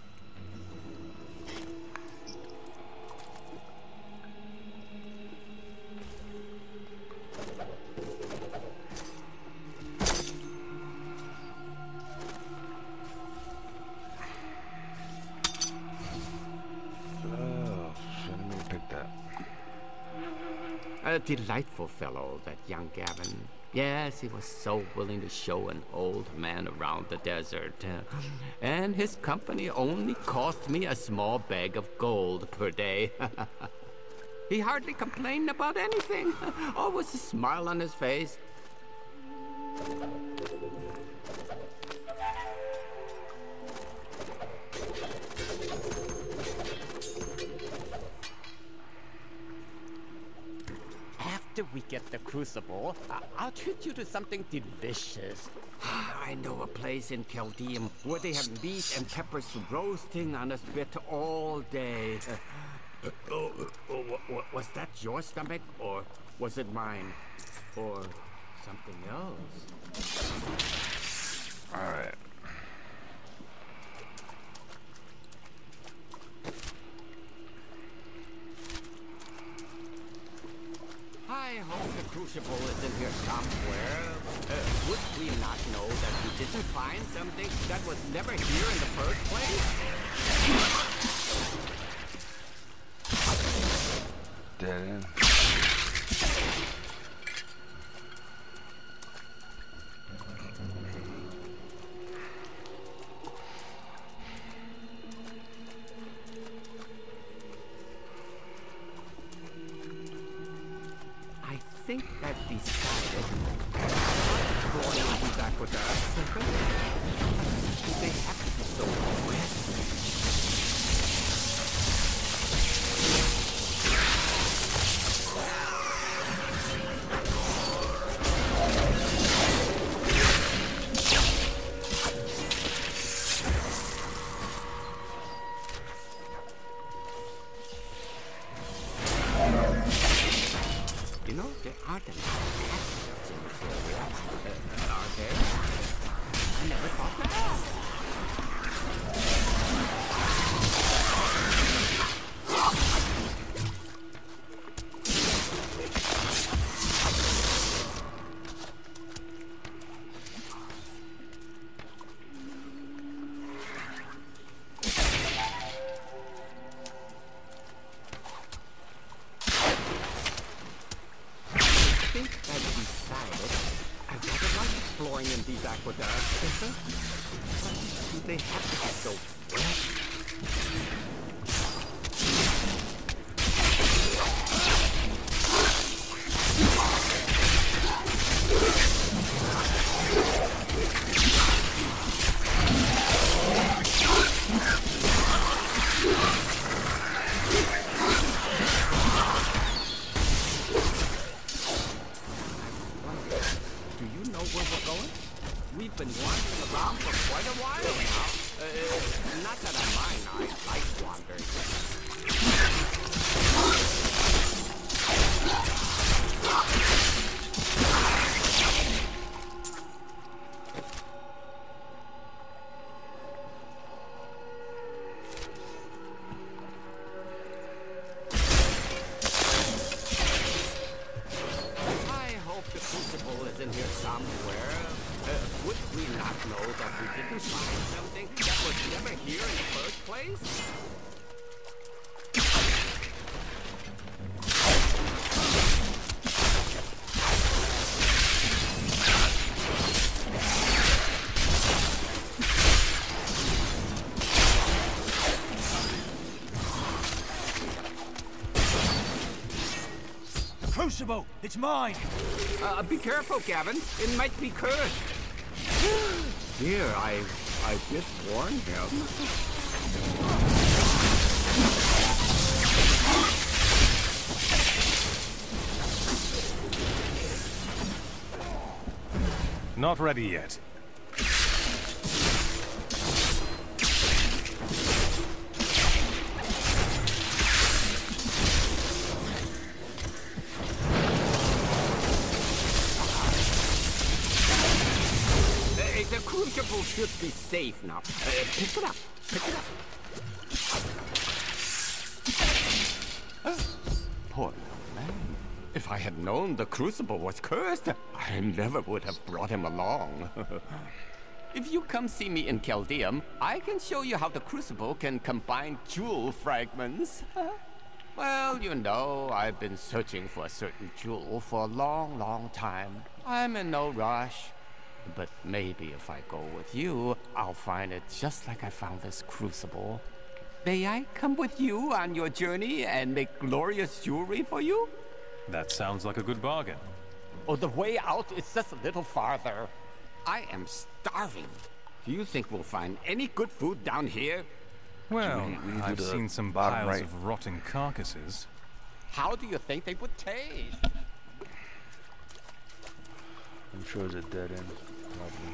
A delightful fellow, that young Gavin. Yes, he was so willing to show an old man around the desert. Uh, and his company only cost me a small bag of gold per day. He hardly complained about anything. Always a smile on his face. after we get the crucible, I I'll treat you to something delicious. I know a place in Chaldeum where they have meat and peppers roasting on a spit all day. Uh, oh, oh, oh, was that your stomach, or was it mine, or something else? All right. I hope the crucible is in here somewhere. Uh, would we not know that we didn't find something that was never here in the first place? Dead end. I think I've decided going to be back with us. They have to be so wet. You know, there aren't a lot of cats in this area. Uh, are there? I never thought that. I think I've decided I rather like exploring in these aqueducts. Do they have to be so wet? Do you know where we're going? We've been wandering around for quite a while now. Uh, not that I mind, I like wandering. I hope the crucible is in here somewhere. Uh, would we not know that we didn't find something that was never here in the first place? Crucible! It's mine! Uh, be careful, Gavin. It might be cursed. Dear, I, I did warn him. Not ready yet. The crucible should be safe now. Uh, pick it up. Pick it up. Poor little man. If I had known the crucible was cursed, I never would have brought him along. If you come see me in Chaldeum, I can show you how the crucible can combine jewel fragments. Well, you know, I've been searching for a certain jewel for a long, long time. I'm in no rush. But maybe if I go with you, I'll find it just like I found this crucible. May I come with you on your journey and make glorious jewelry for you? That sounds like a good bargain. Oh, the way out is just a little farther. I am starving. Do you think we'll find any good food down here? Well, we- we do I've the seen some bottom piles right. of rotting carcasses. How do you think they would taste? I'm sure it's a dead end, probably.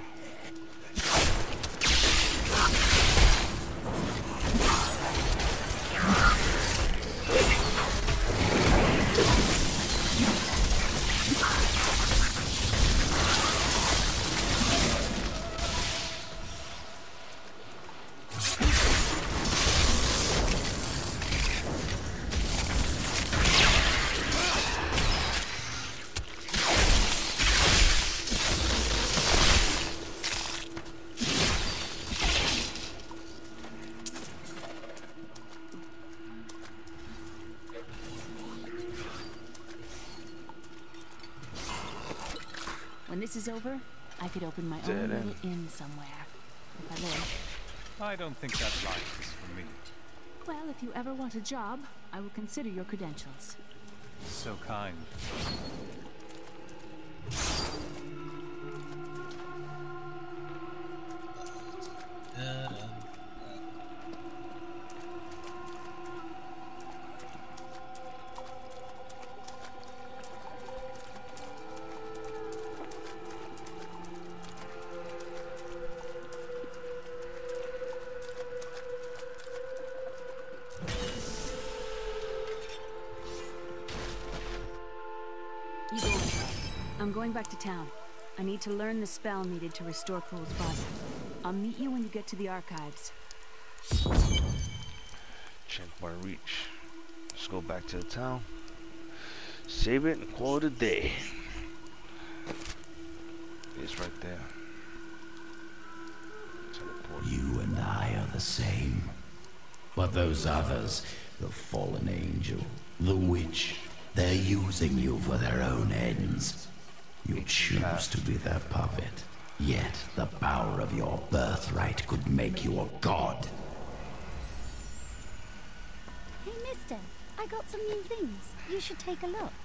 When this is over, I could open my Dead own end. little inn somewhere. If I live. I don't think that life is for me. Well, if you ever want a job, I will consider your credentials. So kind. You go. I'm going back to town. I need to learn the spell needed to restore Cool's body. I'll meet you when you get to the archives. Check my reach. Let's go back to the town. Save it and call it a day. It's right there. Teleport. You and I are the same. But those others, the fallen angel, the witch, they're using you for their own ends. You choose to be their puppet. Yet the power of your birthright could make you a god. Hey, mister, I got some new things. You should take a look.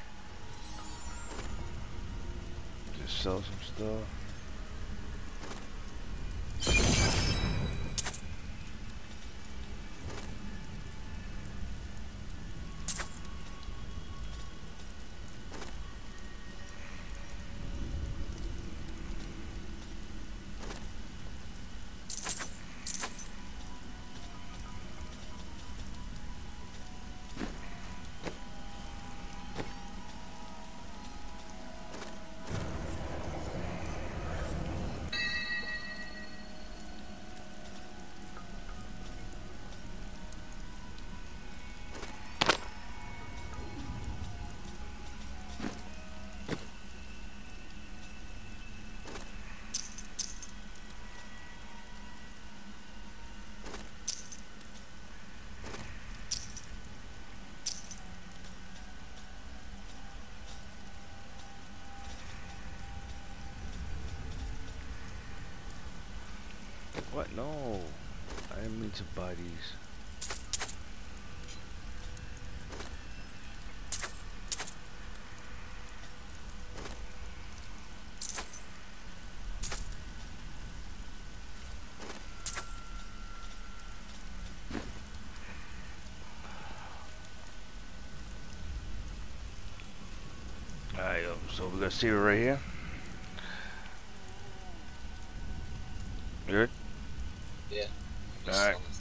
Just sell some stuff. What? No. I didn't mean to buy these. Alright, so we're gonna see it right here. Good? Yeah. Alright.